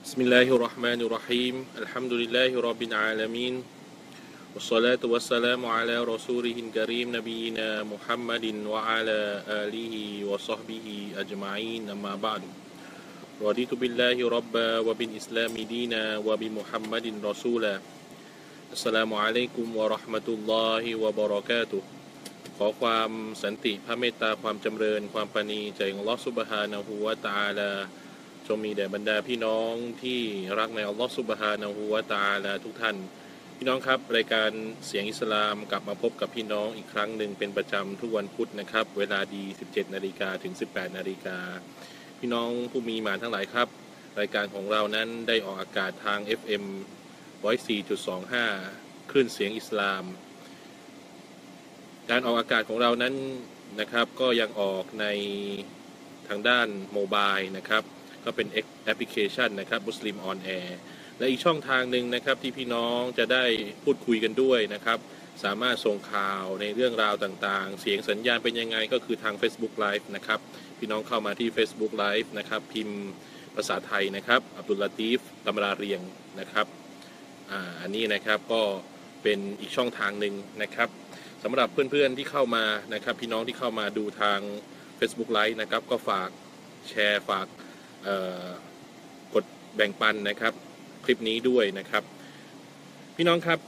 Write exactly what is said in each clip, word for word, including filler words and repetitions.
بسم الله الرحمن الرحيم الحمد لله رب العالمين والصلاة والسلام على رسوله الكريم نبينا محمد وعلى آله وصحبه أجمعين أما بعد رضيت بالله ربا وبالإسلام دينا وبمحمد رسولا السلام عليكم ورحمة الله وبركاتهขอความสันติพระเมตตาความจำเริญความปราณีจากอัลลอฮฺซุบฮานะฮูวะตะอาลาจงมีแด่บรรดาพี่น้องที่รักในอัลลอฮฺซุบฮานะฮูวะตะอาลาทุกท่านพี่น้องครับรายการเสียงอิสลามกลับมาพบกับพี่น้องอีกครั้งหนึ่งเป็นประจำทุกวันพุธนะครับเวลาดี สิบเจ็ดนาฬิกาถึง สิบแปดนาฬิกาพี่น้องผู้มีหมานทั้งหลายครับรายการของเรานั้นได้ออกอากาศทาง เอฟ เอ็ม หนึ่งร้อยสี่จุดสองห้า คลื่นเสียงอิสลามการออกอากาศของเรานั้นนะครับก็ยังออกในทางด้านโมบายนะครับก็เป็นแอปพลิเคชันนะครับมุสลิมออนแอร์และอีกช่องทางหนึ่งนะครับที่พี่น้องจะได้พูดคุยกันด้วยนะครับสามารถส่งข่าวในเรื่องราวต่างๆเสียงสัญญาณเป็นยังไงก็คือทาง Facebook Live นะครับพี่น้องเข้ามาที่ Facebook Live นะครับพิมพ์ภาษาไทยนะครับอับดุลลาตีฟตำราเรียงนะครับอ่าอันนี้นะครับก็เป็นอีกช่องทางหนึ่งนะครับสำหรับเพื่อนๆที่เข้ามานะครับพี่น้องที่เข้ามาดูทาง Facebook Live นะครับก็ฝากแชร์ฝากกดแบ่งปันนะครับคลิปนี้ด้วยนะครับพี่น้องครับ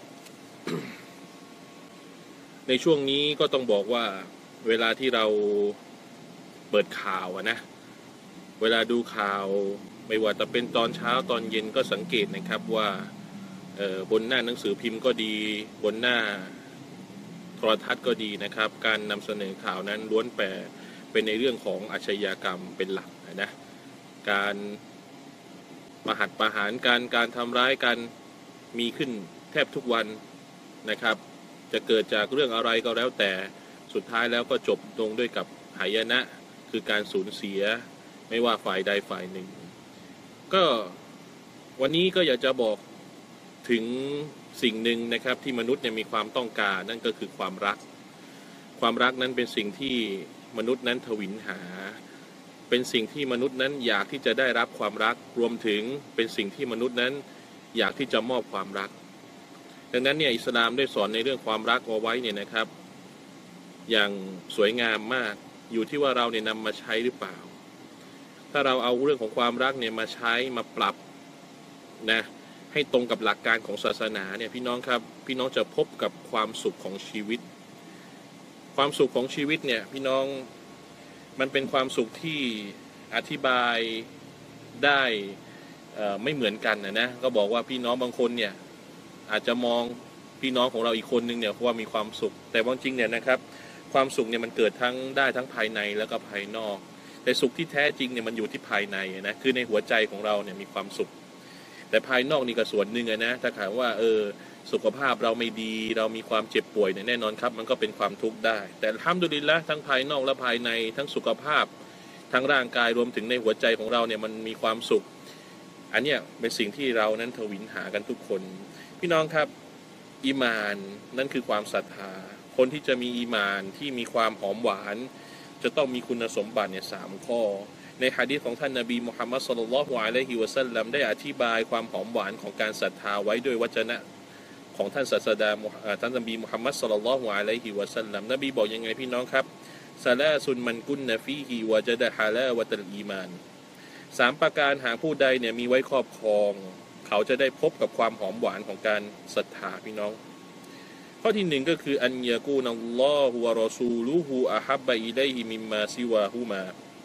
ในช่วงนี้ก็ต้องบอกว่าเวลาที่เราเปิดข่าวนะเวลาดูข่าวไม่ว่าจะเป็นตอนเช้าตอนเย็นก็สังเกตนะครับว่าบนหน้าหนังสือพิมพ์ก็ดีบนหน้าโทรทัศน์ก็ดีนะครับการนำเสนอข่าวนั้นล้วนแปรเป็นในเรื่องของอาชญากรรมเป็นหลักนะการประหัตประหารการการทำร้ายกันมีขึ้นแทบทุกวันนะครับจะเกิดจากเรื่องอะไรก็แล้วแต่สุดท้ายแล้วก็จบลงด้วยกับหายนะคือการสูญเสียไม่ว่าฝ่ายใดฝ่ายหนึ่งก็วันนี้ก็อยากจะบอกถึงสิ่งหนึ่งนะครับที่มนุษย์เนี่ยมีความต้องการนั่นก็คือความรักความรักนั้นเป็นสิ่งที่มนุษย์นั้นทวินหาเป็นสิ่งที่มนุษย์นั้นอยากที่จะได้รับความรักรวมถึงเป็นสิ่งที่มนุษย์นั้นอยากที่จะมอบความรักดังนั้นเนี่ยอิสลามได้สอนในเรื่องความรักเอาไว้เนี่ยนะครับอย่างสวยงามมากอยู่ที่ว่าเราเนี่ยนำมาใช้หรือเปล่าถ้าเราเอาเรื่องของความรักเนี่ยมาใช้มาปรับนะให้ตรงกับหลักการของศาสนาเนี่ยพี่น้องครับพี่น้องจะพบกับความสุขของชีวิตความสุขของชีวิตเนี่ยพี่น้องมันเป็นความสุขที่อธิบายได้ไม่เหมือนกันนะนะก็บอกว่าพี่น้องบางคนเนี่ยอาจจะมองพี่น้องของเราอีกคนนึงเนี่ยว่ามีความสุขแต่บางจริงเนี่ยนะครับความสุขเนี่ยมันเกิดทั้งได้ทั้งภายในแล้วก็ภายนอกแต่สุขที่แท้จริงเนี่ยมันอยู่ที่ภายในนะคือในหัวใจของเราเนี่ยมีความสุขแต่ภายนอกนี่ก็ส่วนหนึ่งนะถ้าถามว่าเออสุขภาพเราไม่ดีเรามีความเจ็บป่วยเนี่ยแน่นอนครับมันก็เป็นความทุกข์ได้แต่อัลฮัมดุลิลละห์ทั้งภายนอกและภายในทั้งสุขภาพทั้งร่างกายรวมถึงในหัวใจของเราเนี่ยมันมีความสุขอันเนี้ยเป็นสิ่งที่เรานั้นทวินหากันทุกคนพี่น้องครับอีมานนั่นคือความศรัทธาคนที่จะมีอีมานที่มีความหอมหวานจะต้องมีคุณสมบัติเนี่ยสามข้อในหะดีษของท่านนบีมุฮัมมัดศ็อลลัลลอฮุอะลัยฮิวะซัลลัมได้อธิบายความหอมหวานของการศรัทธาไว้ด้วยวจนะของท่านศาสดาท่านนบีมุฮัมมัดศ็อลลัลลอฮุอะลัยฮิวะซัลลัมนบีบอกยังไงพี่น้องครับซะลาซุนมันกุนนะฟีฮิวะจะดะฮาลาวะตัลอีมานสามประการหากผู้ใดเนี่ยมีไว้ครอบครองเขาจะได้พบกับความหอมหวานของการศรัทธาพี่น้องข้อที่หนึ่งก็คืออันยะกูนัลลอฮุวะรอซูลุฮุอะฮับบะอิลัยฮิมิมมาซิวาฮุมา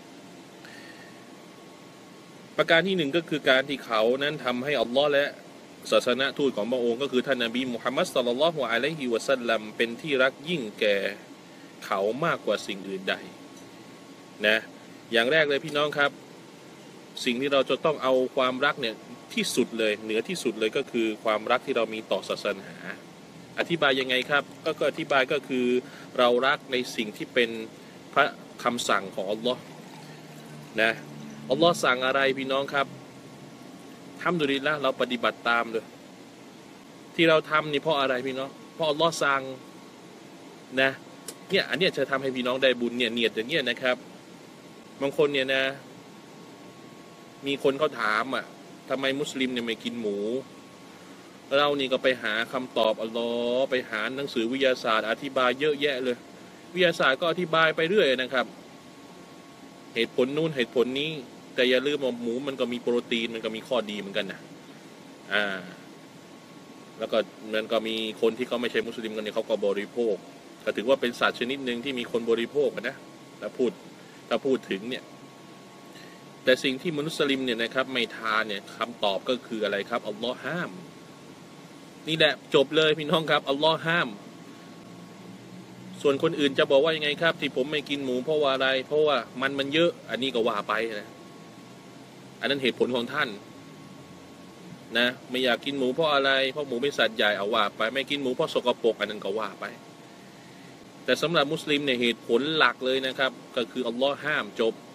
ประการที่หนึ่งก็คือการที่เขานั้นทำให้อัลลอฮ์และศาสนาทูตของพระองค์ก็คือท่านนบีมุฮัมมัดศ็อลลัลลอฮุอะลัยฮิวะซัลลัมเป็นที่รักยิ่งแก่เขามากกว่าสิ่งอื่นใดนะอย่างแรกเลยพี่น้องครับสิ่งที่เราจะต้องเอาความรักเนี่ยที่สุดเลยเหนือที่สุดเลยก็คือความรักที่เรามีต่อศาสนาอธิบายยังไงครับก็ก็อธิบายก็คือเรารักในสิ่งที่เป็นพระคำสั่งของอัลลอฮ์นะอัลลอฮ์สั่งอะไรพี่น้องครับทำดุลิลละเราปฏิบัติตามเลยที่เราทำนี่เพราะอะไรพี่น้องเพราะอัลลอฮ์สั่งนะเนี่ยอันเนี้ยจะทำให้พี่น้องได้บุญเนี่ยเนียดอย่างเงี้ยนะครับบางคนเนี่ยนะมีคนเขาถามอ่ะทำไมมุสลิมเนี่ยไม่กินหมูเรานี่ก็ไปหาคำตอบอัลลอฮ์ไปหาหนังสือวิทยาศาสตร์อธิบายเยอะแยะเลยวิทยาศาสตร์ก็อธิบายไปเรื่อยนะครับเหตุผลนู่นเหตุผลนี้แต่อย่าลืมว่าหมูมันก็มีโปรตีนมันก็มีข้อดีเหมือนกันนะอ่าแล้วก็มันก็มีคนที่เขาไม่ใช่มุสลิมกันเนี่ยเขาก็บริโภคก็ถือว่าเป็นสัตว์ชนิดหนึ่งที่มีคนบริโภคนะถ้าพูดถ้าพูดถึงเนี่ยแต่สิ่งที่มุสลิมเนี่ยนะครับไม่ทานเนี่ยคำตอบก็คืออะไรครับอัลลอฮ์ห้ามนี่แหละจบเลยพี่น้องครับอัลลอฮ์ห้ามส่วนคนอื่นจะบอกว่ายังไงครับที่ผมไม่กินหมูเพราะว่าอะไรเพราะว่ามันมันเยอะอันนี้ก็ว่าไปนะอันนั้นเหตุผลของท่านนะไม่อยากกินหมูเพราะอะไรเพราะหมูเป็นสัตว์ใหญ่เอาว่าไปไม่กินหมูเพราะสกปรกอันนั้นก็ว่าไปแต่สำหรับมุสลิมเนี่ยเหตุผลหลักเลยนะครับก็คืออัลลอฮ์ห้ามจบ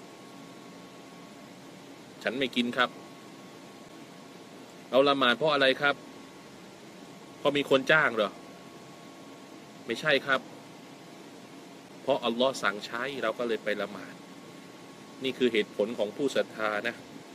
ฉันไม่กินครับเราละหมาดเพราะอะไรครับเพราะมีคนจ้างเหรอไม่ใช่ครับเพราะอัลลอฮ์สั่งใช้เราก็เลยไปละหมาดนี่คือเหตุผลของผู้ศรัทธานะ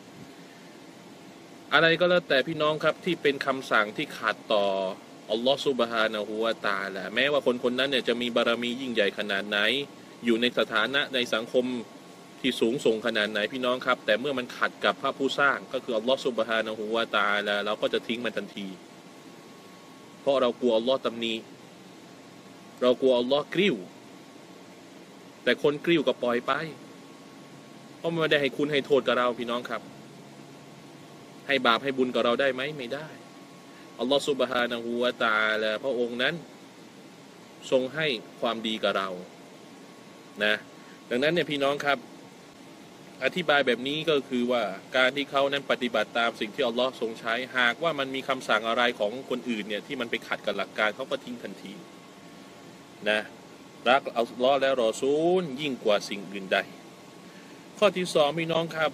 อะไรก็แล้วแต่พี่น้องครับที่เป็นคำสั่งที่ขัดต่ออัลลอฮ์ซุบฮานะฮูวะตะอาลาแม้ว่าคนคนนั้นเนี่ยจะมีบารมียิ่งใหญ่ขนาดไหนอยู่ในสถานะในสังคมที่สูงส่งขนาดไหนพี่น้องครับแต่เมื่อมันขัดกับพระผู้สร้างก็คืออัลลอฮ์ซุบฮานะฮูวะตะอาลาเราก็จะทิ้งมันทันทีเพราะเรากลัวอัลลอฮ์ตำหนิเรากลัวอัลลอฮ์กริ้วแต่คนกริ้วก็ปล่อยไปเพราะมันไม่ได้ให้คุณให้โทษกับเราพี่น้องครับให้บาปให้บุญกับเราได้ไหมไม่ได้อัลลอฮฺซุบฮานะฮูวะตะอาลาพระองค์นั้นทรงให้ความดีกับเรานะดังนั้นเนี่ยพี่น้องครับอธิบายแบบนี้ก็คือว่าการที่เขานั้นปฏิบัติตามสิ่งที่อัลลอฮ์ทรงใช้หากว่ามันมีคำสั่งอะไรของคนอื่นเนี่ยที่มันไปขัดกับหลักการเขาก็ทิ้งทันทีนะรักอัลลอฮ์และรอซูลยิ่งกว่าสิ่งอื่นใดข้อที่สองพี่น้องครับ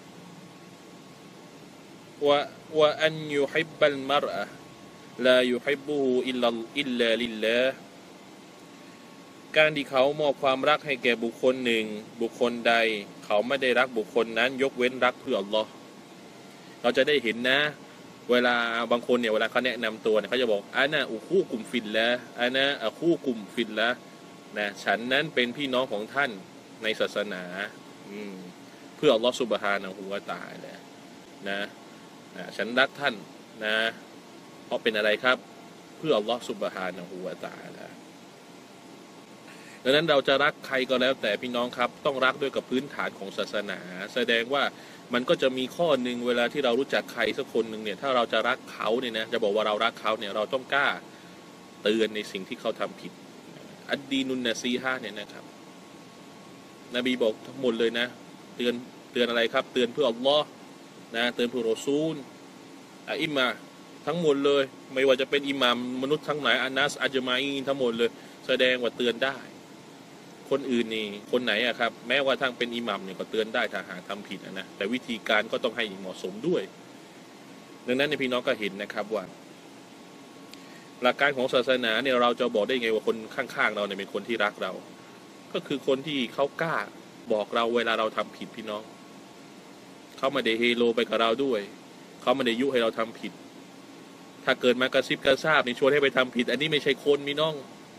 ว่าว่าอันยุฮิบบัลมารอะลายุฮิบบุฮูอิลลัลอิลลาลิลลาห์การที่เขามอบความรักให้แก่บุคคลหนึ่งบุคคลใดเขาไม่ได้รักบุคคลนั้นยกเว้นรักเพื่ออัลลอฮ์เราจะได้เห็นนะเวลาบางคนเนี่ยเวลาเขาแนะนำตัวเนี่ยเขาจะบอกอานะอุคูกุมฟิลละอานะอะคูกุมฟิลละนะฉันนั้นเป็นพี่น้องของท่านในศาสนาเพื่ออัลลอฮ์ซุบฮานะฮูวะตะอาลานะนะฉันรักท่านนะเพราะเป็นอะไรครับเพื่ออัลลอฮ์ซุบฮานะฮูวะตะอาลาดังนั้นเราจะรักใครก็แล้วแต่พี่น้องครับต้องรักด้วยกับพื้นฐานของศาสนาแสดงว่ามันก็จะมีข้อหนึ่งเวลาที่เรารู้จักใครสักคนหนึ่งเนี่ยถ้าเราจะรักเขาเนี่ยนะจะบอกว่าเรารักเขาเนี่ยเราต้องกล้าเตือนในสิ่งที่เขาทำผิดอัดดีนุนนะซีฮะเนี่ยนะครับนบีบอกทั้งหมดเลยนะเตือนเตือนอะไรครับเตือนเพื่ออัลลอฮ์นะเตือนเพื่อรอซูลอิมามทั้งหมดเลยไม่ว่าจะเป็นอิหม่ามมนุษย์ทั้งหลายอานัสอัจมาอีทั้งหมดเลยแสดงว่าเตือนได้คนอื่นนี่คนไหนอะครับแม้ว่าทั้งเป็นอิหมัมเนี่ยก็เตือนได้ถ้าหากทำผิดนะแต่วิธีการก็ต้องให้เหมาะสมด้วยดังนั้นในพี่น้องก็เห็นนะครับว่าหลักการของศาสนาเนี่ยเราจะบอกได้ไงว่าคนข้างๆเราเนี่ยเป็นคนที่รักเราก็คือคนที่เขากล้าบอกเราเวลาเราทำผิดพี่น้องเขาไม่ได้เฮโลไปกับเราด้วยเขาไม่ได้ยุให้เราทำผิดถ้าเกิดมากระซิบกระซาบนี่ชวนให้ไปทำผิดอันนี้ไม่ใช่คนพี่น้อง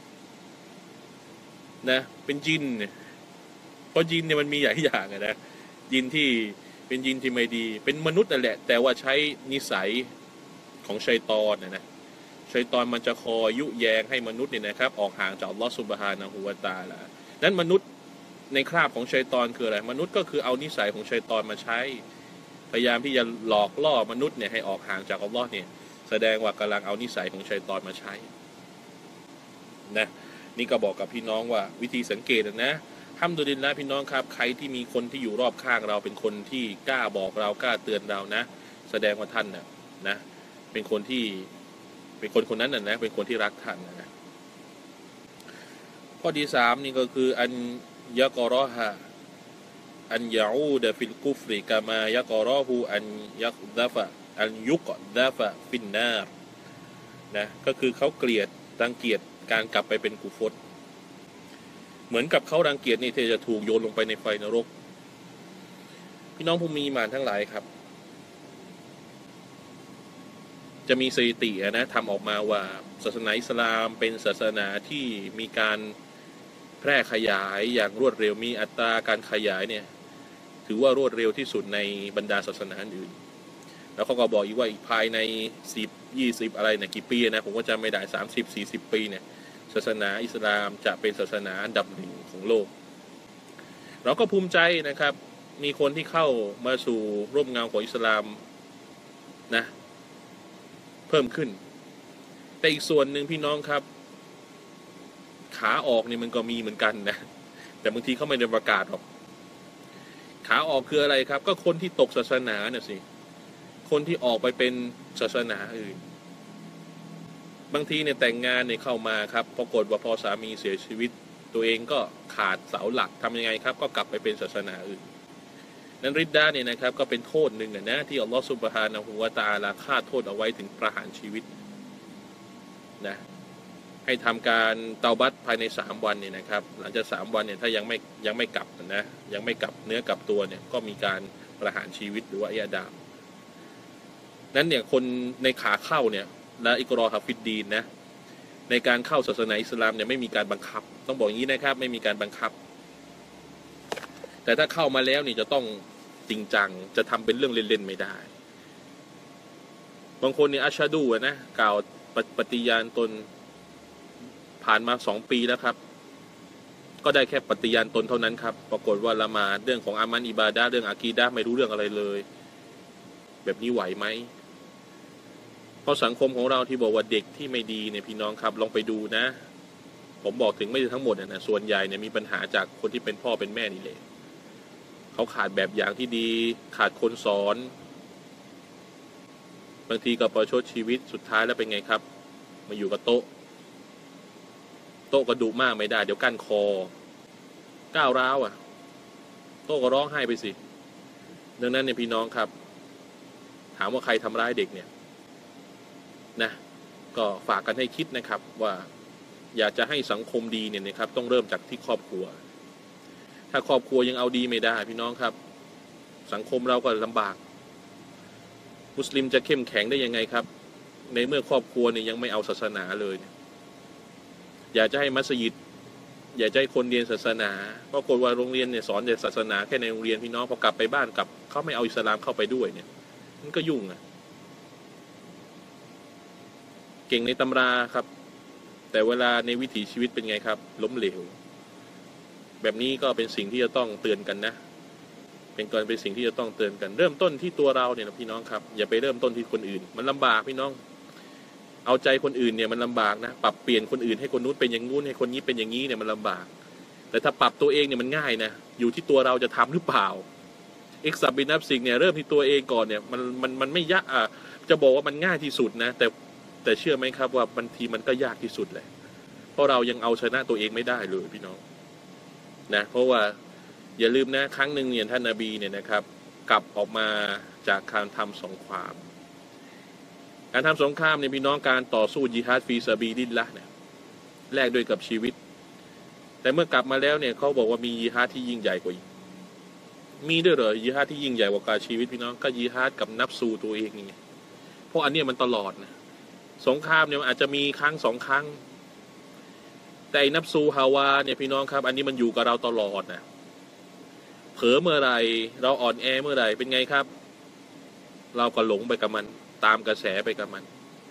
นะเป็นยินเนี่ยเพราะยินเนี่ยมันมีหลายอย่างนะยินที่เป็นยินที่ไม่ดีเป็นมนุษย์นั่นแหละแต่ว่าใช้นิสัยของชัยฏอนนะนะชัยฏอนมันจะคอยยุแยงให้มนุษย์เนี่ยนะครับออกห่างจากอัลลอฮฺซุบฮานะฮูวะตะอาลานั้นมนุษย์ในคราบของชัยฏอนคืออะไรมนุษย์ก็คือเอานิสัยของชัยฏอนมาใช้พยายามที่จะหลอกล่อมนุษย์เนี่ยให้ออกห่างจากอัลลอฮ์เนี่ยแสดงว่ากำลังเอานิสัยของชัยฏอนมาใช้นะนี่ก็บอกกับพี่น้องว่าวิธีสังเกตนะฮัมดุลิลละห์พี่น้องครับใครที่มีคนที่อยู่รอบข้างเราเป็นคนที่กล้าบอกเรากล้าเตือนเรานะแสดงว่าท่านนะนะเป็นคนที่เป็นคนคนนั้นนะนะเป็นคนที่รักท่านนะข้อที่สามนี่ก็คืออันยะกอรอฮะอันยาอูดะฟิลกุฟริกามายะกอรอฮูอันยักดะฟะอันยุกดะฟะฟินนารนะก็คือเขาเกลียดรังเกียจการกลับไปเป็นกุฟรเหมือนกับเขารังเกียจนี่ที่จะถูกโยนลงไปในไฟนรกพี่น้องผู้มีมานทั้งหลายครับจะมีสถิตินะทำออกมาว่าศาสนาอิสลามเป็นศาสนาที่มีการแพร่ขยายอย่างรวดเร็วมีอัตราการขยายเนี่ยถือว่ารวดเร็วที่สุดในบรรดาศาสนาอื่นแล้วเขาก็บอกอีกว่าอีกภายในสิบยี่สิบอะไรเนี่ยกี่ปีนะผมก็จำไม่ได้สามสิบสี่สิบปีเนี่ยศาสนาอิสลามจะเป็นศาสนาอันดับหนึ่งของโลกเราก็ภูมิใจนะครับมีคนที่เข้ามาสู่ร่มเงาของอิสลามนะเพิ่มขึ้นแต่อีกส่วนหนึ่งพี่น้องครับขาออกนี่มันก็มีเหมือนกันนะแต่บางทีเขาไม่ได้ประกาศหรอกขาออกคืออะไรครับก็คนที่ตกศาสนาเนี่ยสิคนที่ออกไปเป็นศาสนาอื่นบางทีเนี่ยแต่งงานเนี่ยเข้ามาครับปรากฏว่าพอสามีเสียชีวิตตัวเองก็ขาดเสาหลักทำยังไงครับก็กลับไปเป็นศาสนาอื่นนั้นริดดาเนี่ยนะครับก็เป็นโทษหนึ่งนะที่อัลลอฮฺซุบฮานะฮูวะตะอาลาฆ่าโทษเอาไว้ถึงประหารชีวิตนะให้ทำการเตาบัตภายในสามวันเนี่ยนะครับหลังจากสามวันเนี่ยถ้ายังไม่ยังไม่กลับนะยังไม่กลับเนื้อกลับตัวเนี่ยก็มีการประหารชีวิตหรือว่าอิอดามนั้นเนี่ยคนในขาเข้าเนี่ยละอิกรอฮะฟิดดีนนะในการเข้าศาสนาอิสลามเนี่ยไม่มีการบังคับต้องบอกอย่างนี้นะครับไม่มีการบังคับแต่ถ้าเข้ามาแล้วนี่จะต้องจริงจังจะทำเป็นเรื่องเล่นๆไม่ได้บางคนเนี่ยอัชฮะดูนะกล่าวปฏิญาณตนผ่านมาสองปีแล้วครับก็ได้แค่ปฏิญาณตนเท่านั้นครับปรากฏว่าละหมาดเรื่องของอามันอิบาดะห์เรื่องอากีดะห์ไม่รู้เรื่องอะไรเลยแบบนี้ไหวไหมเพราะสังคมของเราที่บอกว่าเด็กที่ไม่ดีเนี่ยพี่น้องครับลองไปดูนะผมบอกถึงไม่ทั้งหมดนะส่วนใหญ่เนี่ยมีปัญหาจากคนที่เป็นพ่อเป็นแม่นี่แหละเขาขาดแบบอย่างที่ดีขาดคนสอนบางทีก็ประชดชีวิตสุดท้ายแล้วเป็นไงครับมาอยู่กับโต๊ะโต๊ะกระดูกมากไม่ได้เดี๋ยวกั้นคอก้าวร้าวอ่ะโต๊ะก็ร้องไห้ไปสิดังนั้นเนี่ยพี่น้องครับถามว่าใครทำร้ายเด็กเนี่ยนะก็ฝากกันให้คิดนะครับว่าอยากจะให้สังคมดีเนี่ยนะครับต้องเริ่มจากที่ครอบครัวถ้าครอบครัวยังเอาดีไม่ได้พี่น้องครับสังคมเราก็ลำบากมุสลิมจะเข้มแข็งได้ยังไงครับในเมื่อครอบครัวเนี่ยยังไม่เอาศาสนาเลยอยากจะให้มัสยิดอยากจะให้คนเรียนศาสนาปรากฏว่าโรงเรียนเนี่ยสอนแต่ศาสนาแค่ในโรงเรียนพี่น้องพอกลับไปบ้านกลับเขาไม่เอาอิสลามเข้าไปด้วยเนี่ยมันก็ยุ่งอ่ะเก่งในตำราครับแต่เวลาในวิถีชีวิตเป็นไงครับล้มเหลวแบบนี้ก็เป็นสิ่งที่จะต้องเตือนกันนะเป็นการเป็นสิ่งที่จะต้องเตือนกันเริ่มต้นที่ตัวเราเนี่ยนะพี่น้องครับอย่าไปเริ่มต้นที่คนอื่นมันลำบากพี่น้องเอาใจคนอื่นเนี่ยมันลำบากนะปรับเปลี่ยนคนอื่นให้คนนู้นเป็นอย่างนู้นให้คนนี้เป็นอย่างนี้เนี่ยมันลำบากแต่ถ้าปรับตัวเองเนี่ยมันง่ายนะอยู่ที่ตัวเราจะทำหรือเปล่าเอ็กซ์บินับสิ่งเนี่ยเริ่มที่ตัวเองก่อนเนี่ยมันมันมันไม่ยากอ่ะจะบอกว่ามันง่ายที่สุดนะแต่แต่เชื่อไหมครับว่าบางทีมันก็ยากที่สุดเลยเพราะเรายังเอาชนะตัวเองไม่ได้เลยพี่น้องนะเพราะว่าอย่าลืมนะครั้งหนึ่งเนี่ยท่านนบีเนี่ยนะครับกลับออกมาจากการทำสงครามการทำสงครามเนี่ยพี่น้องการต่อสู้ญิฮาดฟีซาบีลิลละห์เนี่ยแลกด้วยกับชีวิตแต่เมื่อกลับมาแล้วเนี่ยเขาบอกว่ามีญิฮาดที่ยิ่งใหญ่กว่าอีกมีด้วยเหรอญิฮาดที่ยิ่งใหญ่กว่าการชีวิตพี่น้องก็ญิฮาดกับนัฟซูตัวเองนี่เพราะอันนี้มันตลอดนะสงครามเนี่ยมันอาจจะมีครั้งสองครั้งแต่นัฟซูฮาวาเนี่ยพี่น้องครับอันนี้มันอยู่กับเราตลอดนะเผลอเมื่อไรเราอ่อนแอเมื่อไรเป็นไงครับเราก็หลงไปกับมันตามกระแสไปกับมัน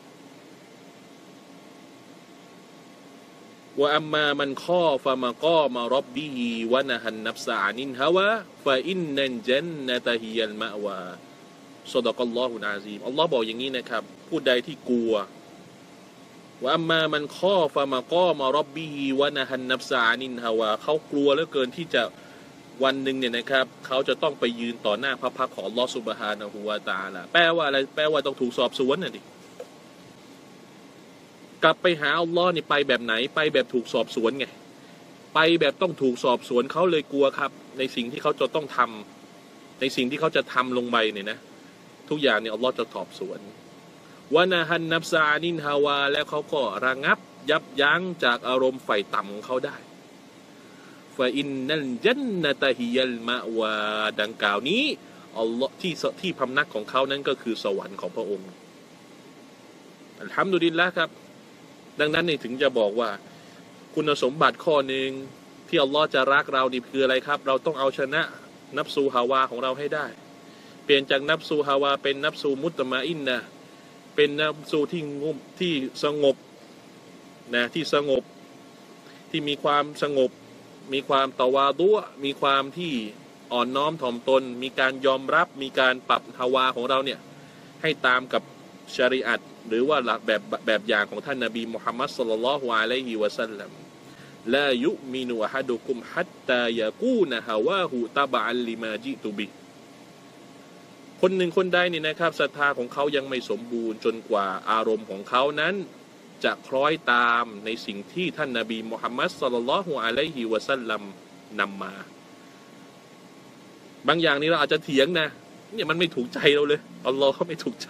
ว่าอัมมามันข้อฟะมะกอมารอบบีฮีวะนะฮันนัฟซะอานินฮาวะฟะอินนันจันนะตะฮิยัลมะวาซอดะกัลลอฮุลอาซีมอัลลอฮ์บอกอย่างนี้นะครับผู้ใดที่กลัวว่าอัมมามันข้อฟะมะกอมารอบบีฮีวะนะฮันนัฟซะอานินฮาวะเขากลัวเหลือเกินที่จะวันหนึ่งเนี่ยนะครับเขาจะต้องไปยืนต่อหน้าพระพักของอัลลอฮฺซุบฮานะฮูวะตะอาลาแปลว่าอะไรแปลว่าต้องถูกสอบสวนน่ะดิกลับไปหาอัลลอฮ์นี่ไปแบบไหนไปแบบถูกสอบสวนไงไปแบบต้องถูกสอบสวนเขาเลยกลัวครับในสิ่งที่เขาจะต้องทำในสิ่งที่เขาจะทำลงไปเนี่ยนะทุกอย่างเนี่ยอัลลอฮ์จะสอบสวนวะนะฮันนับซานินฮาวาแล้วเขาก็ระงับยับยั้งจากอารมณ์ไฟต่ำของเขาได้ฟาอินนัลจันนะตะฮิยัลมะวาดังกล่าวนี้อัลลอฮ์ที่ที่พำนักของเขานั้นก็คือสวรรค์ของพระองค์อัลฮัมดุลิลละห์ครับดังนั้นนี่ถึงจะบอกว่าคุณสมบัติข้อหนึ่งที่อัลลอฮ์จะรักเรานี่คืออะไรครับเราต้องเอาชนะนับซูฮาวาของเราให้ได้เปลี่ยนจากนับซูฮาวาเป็นนับซูมุตตะมาอินนะเป็นนับซูที่งบที่สงบนะที่สงบที่มีความสงบมีความตะวาดุมีความที่อ่อนน้อมถ่อมตนมีการยอมรับมีการปรับฮาวาของเราเนี่ยให้ตามกับชะรีอะห์หรือว่าหลักแบบแบบอย่างของท่านนบีมุฮัมมัดศ็อลลัลลอฮุอะลัยฮิวะซัลลัมลายุมินุอะฮัดุกุมฮัตตายะกูนะฮาวาฮูตะบะอัลลิมาจิตุบิคนหนึ่งคนใดนี่นะครับศรัทธาของเขายังไม่สมบูรณ์จนกว่าอารมณ์ของเขานั้นจะคล้อยตามในสิ่งที่ท่านนบีมุฮัมมัดศ็อลลัลลอฮุอะลัยฮิวะซัลลัมนำมาบางอย่างนี้เราอาจจะเถียงนะเนี่ยมันไม่ถูกใจเราเลยอัลลอฮ์เขาไม่ถูกใจ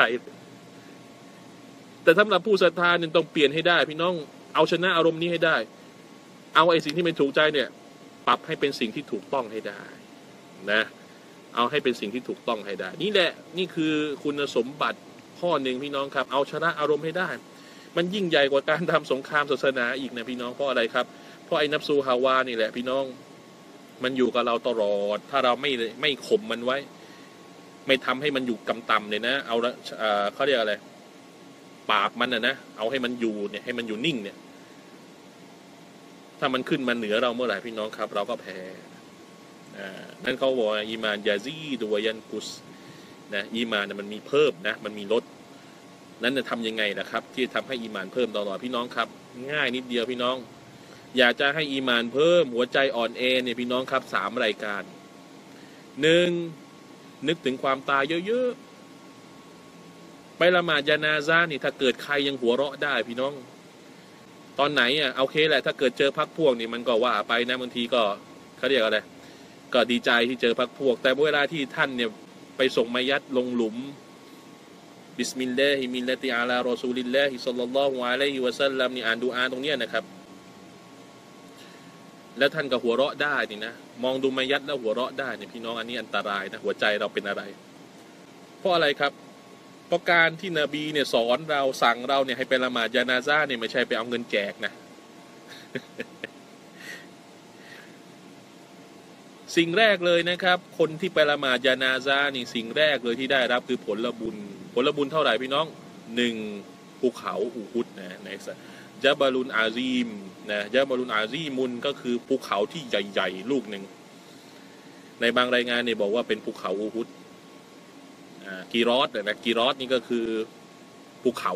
แต่สำหรับผู้ศรัทธาเนี่ยต้องเปลี่ยนให้ได้พี่น้องเอาชนะอารมณ์นี้ให้ได้เอาไอ้สิ่งที่ไม่ถูกใจเนี่ยปรับให้เป็นสิ่งที่ถูกต้องให้ได้นะเอาให้เป็นสิ่งที่ถูกต้องให้ได้นี่แหละนี่คือคุณสมบัติข้อหนึ่งพี่น้องครับเอาชนะอารมณ์ให้ได้มันยิ่งใหญ่กว่าการทำสงครามศาสนาอีกนะพี่น้องเพราะอะไรครับเพราะไอ้นับซูฮาวานี่แหละพี่น้องมันอยู่กับเราตลอดถ้าเราไม่ไม่ข่มมันไว้ไม่ทำให้มันอยู่กำต่ำเลยนะเอาละเขาเรียกอะไรปราบมันนะนะเอาให้มันอยู่เนี่ยให้มันอยู่นิ่งเนี่ยถ้ามันขึ้นมาเหนือเราเมื่อไหร่พี่น้องครับเราก็แพ้อ่านั่นเขาบอกอีมานยาซีดูวยันกุสนะอีมานมันมีเพิ่มนะมันมีลดนั้นจะทำยังไงนะครับที่ทำให้อีมานเพิ่มตลอดพี่น้องครับง่ายนิดเดียวพี่น้องอยากจะให้อีมานเพิ่มหัวใจอ่อนแอเนี่ยพี่น้องครับสามรายการหนึ่งนึกถึงความตายเยอะๆไปละหมาดญะนาซะห์นี่ถ้าเกิดใครยังหัวเราะได้พี่น้องตอนไหนอ่ะโอเคแหละถ้าเกิดเจอพรรคพวกนี่มันก็ว่าไปนะบางทีก็เขาเรียกอะไรก็ดีใจที่เจอพรรคพวกแต่เวลาที่ท่านเนี่ยไปส่งมัยยัดลงหลุมบิสมิลลาฮิมิลลาติอาลารอซูลิลลาฮิศ็อลลัลลอฮุอะลัยฮิวะซัลลัมนี่อ่านดุอาตรงเนี้ยนะครับแล้วท่านก็หัวเราะได้นี่นะมองดูมัยยัดแล้วหัวเราะได้เนี่ยพี่น้องอันนี้อันตรายนะหัวใจเราเป็นอะไรเพราะอะไรครับเพราะการที่นบีเนี่ยสอนเราสั่งเราเนี่ยให้ไปละหมาดญะนาซะห์เนี่ยไม่ใช่ไปเอาเงินแจกนะ สิ่งแรกเลยนะครับคนที่ไปละหมาดญะนาซะห์นี่สิ่งแรกเลยที่ได้รับคือผลบุญผลบุญเท่าไหร่พี่น้องหนึ่งภูเขาอูฮุดนะในญะบะลุนอาซีมนะญะบะลุนอาซีมุนก็คือภูเขาที่ใหญ่ๆลูกหนึ่งในบางรายงานเนี่ยบอกว่าเป็นภูเขาอูฮุดกีรอสนะกีรอสนี่ก็คือภูเขา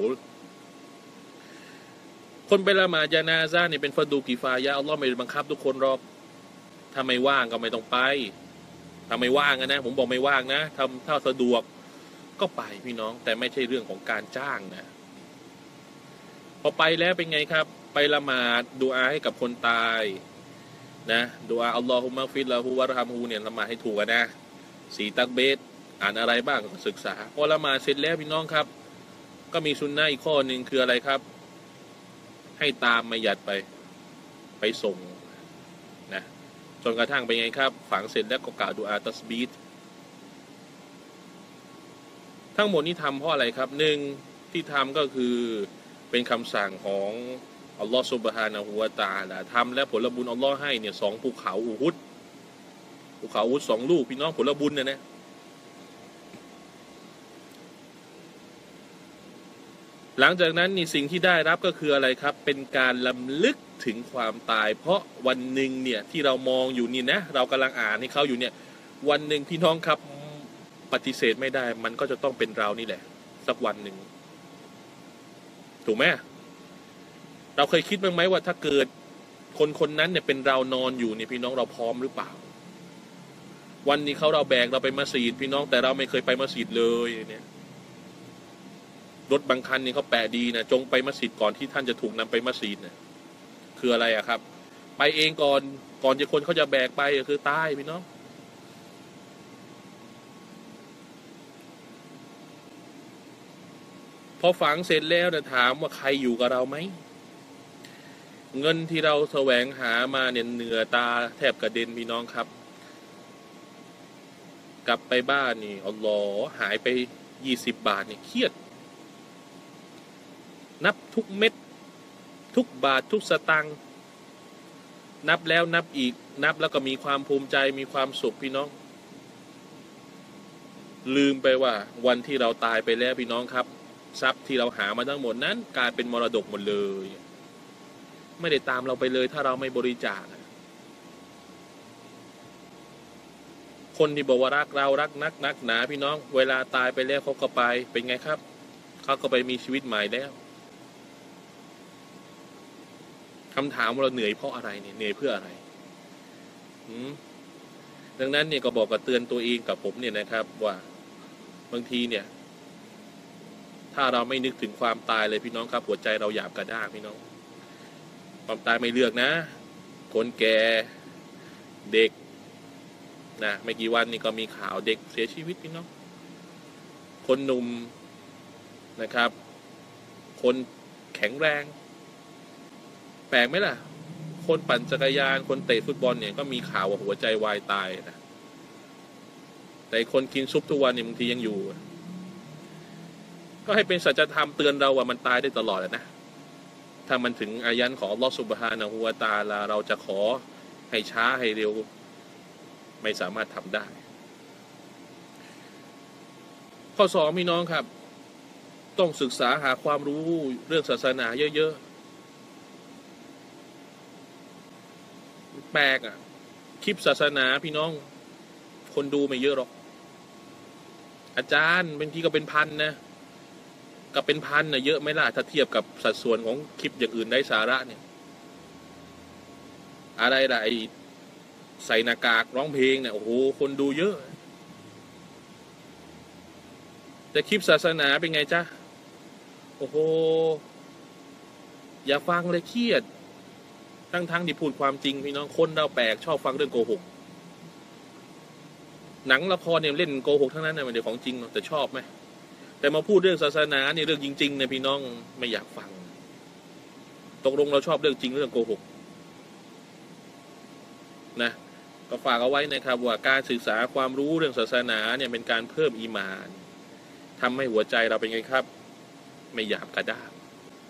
คนไปละหมาดญะนาซะห์นี่เป็นฟะดูกิฟายะห์อัลเลาะห์ไม่ได้บังคับทุกคนหรอกถ้าไม่ว่างก็ไม่ต้องไปถ้าไม่ว่างนะผมบอกไม่ว่างนะทำถ้าสะดวกก็ไปพี่น้องแต่ไม่ใช่เรื่องของการจ้างนะพอไปแล้วเป็นไงครับไปละหมาดดุอาให้กับคนตายนะดุอาอัลลอฮุมะฟิรละฮูวะรฮัมฮูเนี่ยละหมาดให้ถูกนะสีตักเบสอ่านอะไรบ้างศึกษาพอละหมาดเสร็จแล้วพี่น้องครับก็มีซุนนะห์อีกข้อหนึ่งคืออะไรครับให้ตามมัยยัดไปไปส่งนะจนกระทั่งเป็นไงครับฝังเสร็จแล้วก็กล่าวดุอาตัสบีฮ์ทั้งหมดนี้ทำเพราะอะไรครับหนึ่งที่ทำก็คือเป็นคำสั่งของอัลลอฮฺซุบฮานะฮูวะตะอาลาทำและผลบุญอัลลอฮ์ให้เนี่ยสองภูเขาอูฮุดภูเขาอูฮุดสองลูกพี่น้องผลบุญเนี่ยนะหลังจากนั้นนี่สิ่งที่ได้รับก็คืออะไรครับเป็นการลำลึกถึงความตายเพราะวันหนึ่งเนี่ยที่เรามองอยู่นี่นะเรากำลังอ่านให้เขาอยู่เนี่ยวันหนึ่งพี่น้องครับปฏิเสธไม่ได้มันก็จะต้องเป็นเรานี่แหละสักวันหนึ่งถูกไหมเราเคยคิดบ้างไหมว่าถ้าเกิดคนคนนั้นเนี่ยเป็นเรานอนอยู่เนี่ยพี่น้องเราพร้อมหรือเปล่าวันนี้เขาเราแบกเราไปมัสยิดพี่น้องแต่เราไม่เคยไปมัสยิดเลยเนี่ยรถบางคันนี่เขาแปะดีนะจงไปมัสยิดก่อนที่ท่านจะถูกนำไปมัสยิดนะคืออะไรอะครับไปเองก่อนก่อนจะคนเขาจะแบกไปก็คือตายพี่น้องพอฝังเสร็จแล้วนะถามว่าใครอยู่กับเราไหมเงินที่เราแสวงหามาเนี่ยเหนือตาแทบกระเด็นพี่น้องครับกลับไปบ้านนี่อัลลอฮ์หายไปยี่สิบบาทเนี่ยเครียดนับทุกเม็ดทุกบาททุกสตางค์นับแล้วนับอีกนับแล้วก็มีความภูมิใจมีความสุขพี่น้องลืมไปว่าวันที่เราตายไปแล้วพี่น้องครับทรัพย์ที่เราหามาทั้งหมดนั้นกลายเป็นมรดกหมดเลยไม่ได้ตามเราไปเลยถ้าเราไม่บริจาคคนที่บอกว่ารักเรารักนักนักหนาพี่น้องเวลาตายไปแล้วเขาก็ไปเป็นไงครับเขาก็ไปมีชีวิตใหม่แล้วคำถามว่าเราเหนื่อยเพราะอะไรเนี่ยเหนื่อยเพื่ออะไรดังนั้นเนี่ยก็บอกกับเตือนตัวเองกับผมเนี่ยนะครับว่าบางทีเนี่ยถ้าเราไม่นึกถึงความตายเลยพี่น้องครับหัวใจเราหยาบกระด้างพี่น้องความตายไม่เลือกนะคนแก่เด็กนะไม่กี่วันนี่ก็มีข่าวเด็กเสียชีวิตพี่น้องคนหนุ่มนะครับคนแข็งแรงแปลกไหมล่ะคนปั่นจักรยานคนเตะฟุตบอลเนี่ยก็มีข่าวว่าหัวใจวายตายนะแต่คนกินซุปทุกวันเนี่ยบางทียังอยู่ก็ให้เป็นสัจธรรมเตือนเราว่ามันตายได้ตลอดนะถ้ามันถึงอายันของอัลลอฮฺซุบฮานะฮูวะตะอาลาเราจะขอให้ช้าให้เร็วไม่สามารถทำได้ข้อสองพี่น้องครับต้องศึกษาหาความรู้เรื่องศาสนาเยอะๆแปลกอ่ะคลิปศาสนาพี่น้องคนดูไม่เยอะหรอกอาจารย์บางทีก็เป็นพันนะก็เป็นพันนะเยอะไหมล่ะถ้าเทียบกับสัดส่วนของคลิปอย่างอื่นได้สาระเนี่ยอะไรล่ะไอใส่หน้ากากร้องเพลงเนี่ยโอ้โหคนดูเยอะแต่คลิปศาสนาเป็นไงจ๊ะโอ้โหอย่าฟังเลยเครียดทั้งทั้งที่พูดความจริงพี่น้องคนเราแปลกชอบฟังเรื่องโกหกหนังละครเนี่ยเล่นโกหกทั้งนั้นนะมันเดี๋ยวของจริงแต่ชอบไหมแต่มาพูดเรื่องศาสนาเนี่ยเรื่องจริงๆเนี่ยพี่น้องไม่อยากฟังตกลงเราชอบเรื่องจริงเรื่องโกหกนะก็ฝากเอาไว้นะครับว่าการศึกษาความรู้เรื่องศาสนาเนี่ยเป็นการเพิ่มอีหม่านทำให้หัวใจเราเป็นไงครับไม่หยาบกระด้าง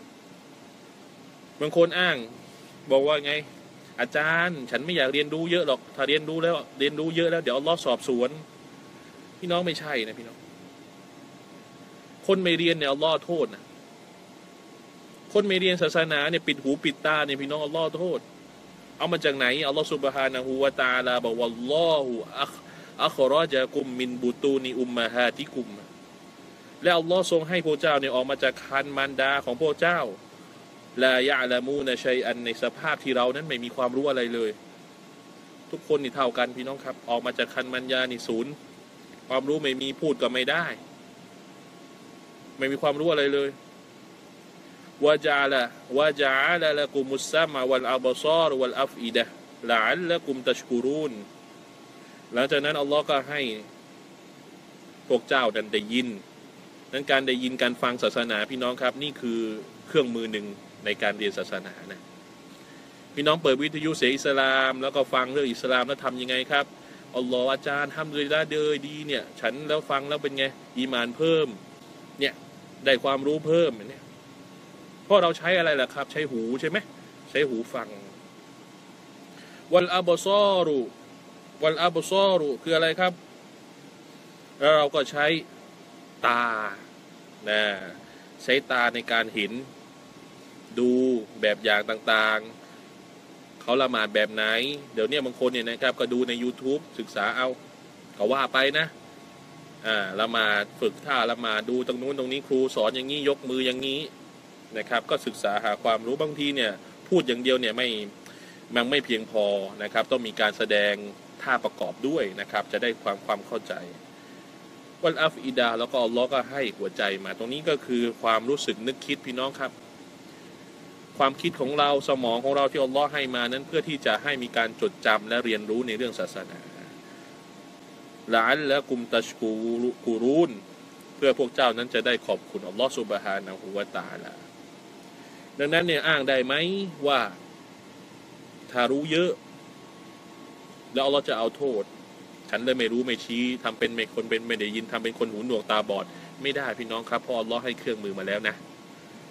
บางคนอ้างบอกว่าไงอาจารย์ฉันไม่อยากเรียนรู้เยอะหรอกถ้าเรียนรู้แล้วเรียนรู้เยอะแล้วเดี๋ยวอัลเลาะห์สอบสวนพี่น้องไม่ใช่นะพี่น้องคนไม่เรียนเนี่ยอัลเลาะห์โทษนะคนไม่เรียนศาสนาเนี่ยปิดหูปิดตาเนี่ยพี่น้องอัลเลาะห์โทษเอามาจากไหนอัลลอฮฺซุบฮานะฮูวะตะอาลาบอกว่าอัลลอฮฺอัคอัครอจะกุมมินบุตูนิอุมมะฮาติกุมและอัลลอฮฺทรงให้พวกเจ้าเนี่ยออกมาจากคันมารดาของพวกเจ้าลายะละมูนะชัยอันในสภาพที่เรานั้นไม่มีความรู้อะไรเลยทุกคนนี่เท่ากันพี่น้องครับออกมาจากคันมารดานี่ศูนย์ความรู้ไม่มีพูดก็ไม่ได้ไม่มีความรู้อะไรเลยวะจาละวะจาละละกุมุสซามะวัลอับซาร์วัลอัฟอิดะละอัลละกุมตัชกุรูนหลังจากนั้นอัลลอฮ์ก็ให้พวกเจ้าดันได้ยินนั้นการได้ยินการฟังศาสนาพี่น้องครับนี่คือเครื่องมือหนึ่งในการเรียนศาสนานะพี่น้องเปิดวิทยุเสียงอิสลามแล้วก็ฟังเรื่องอิสลามแล้วทำยังไงครับอัลลอฮ์อาจารย์ทำเลยได้เดยดีเนี่ยฉันแล้วฟังแล้วเป็นไงอีหม่านเพิ่มเนี่ยได้ความรู้เพิ่มเนี่ยเพราะเราใช้อะไรล่ะครับใช้หูใช่ไหมใช้หูฟังวัลอับซอรุวัลอับซอรุคืออะไรครับแล้วเราก็ใช้ตานะใช้ตาในการเห็นดูแบบอย่างต่างๆเขาละหมาดแบบไหนเดี๋ยวนี้บางคนเนี่ยนะครับก็ดูใน YouTube ศึกษาเอาก็ว่าไปนะอ่าละหมาดฝึกท่าละหมาดดูตรงนู้นตรงนี้ครูสอนอย่างนี้ยกมืออย่างนี้นะครับก็ศึกษาหาความรู้บางทีเนี่ยพูดอย่างเดียวเนี่ยไม่มันไม่เพียงพอนะครับต้องมีการแสดงท่าประกอบด้วยนะครับจะได้ความความเข้าใจวัลอัฟอิดาแล้วก็อัลลอฮ์ก็ให้หัวใจมาตรงนี้ก็คือความรู้สึกนึกคิดพี่น้องครับความคิดของเราสมองของเราที่อัลลอฮ์ให้มานั้นเพื่อที่จะให้มีการจดจำและเรียนรู้ในเรื่องศาสนาละอัลละกุมตัชกูรูนเพื่อพวกเจ้านั้นจะได้ขอบคุณอัลลอฮ์ซุบฮานะฮูวะตะอาลาดังนั้นเนี่ยอ้างได้ไหมว่าถ้ารู้เยอะแล้วอัลลอฮ์จะเอาโทษฉันเลยไม่รู้ไม่ชี้ทำเป็นไม่คนเป็นไม่ได้ยินทำเป็นคนหูหนวกตาบอดไม่ได้พี่น้องครับเพราะอัลลอฮ์ให้เครื่องมือมาแล้วนะ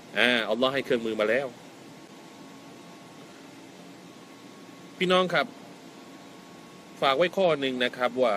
อ่าอัลลอฮ์ให้เครื่องมือมาแล้วพี่น้องครับฝากไว้ข้อหนึ่งนะครับว่า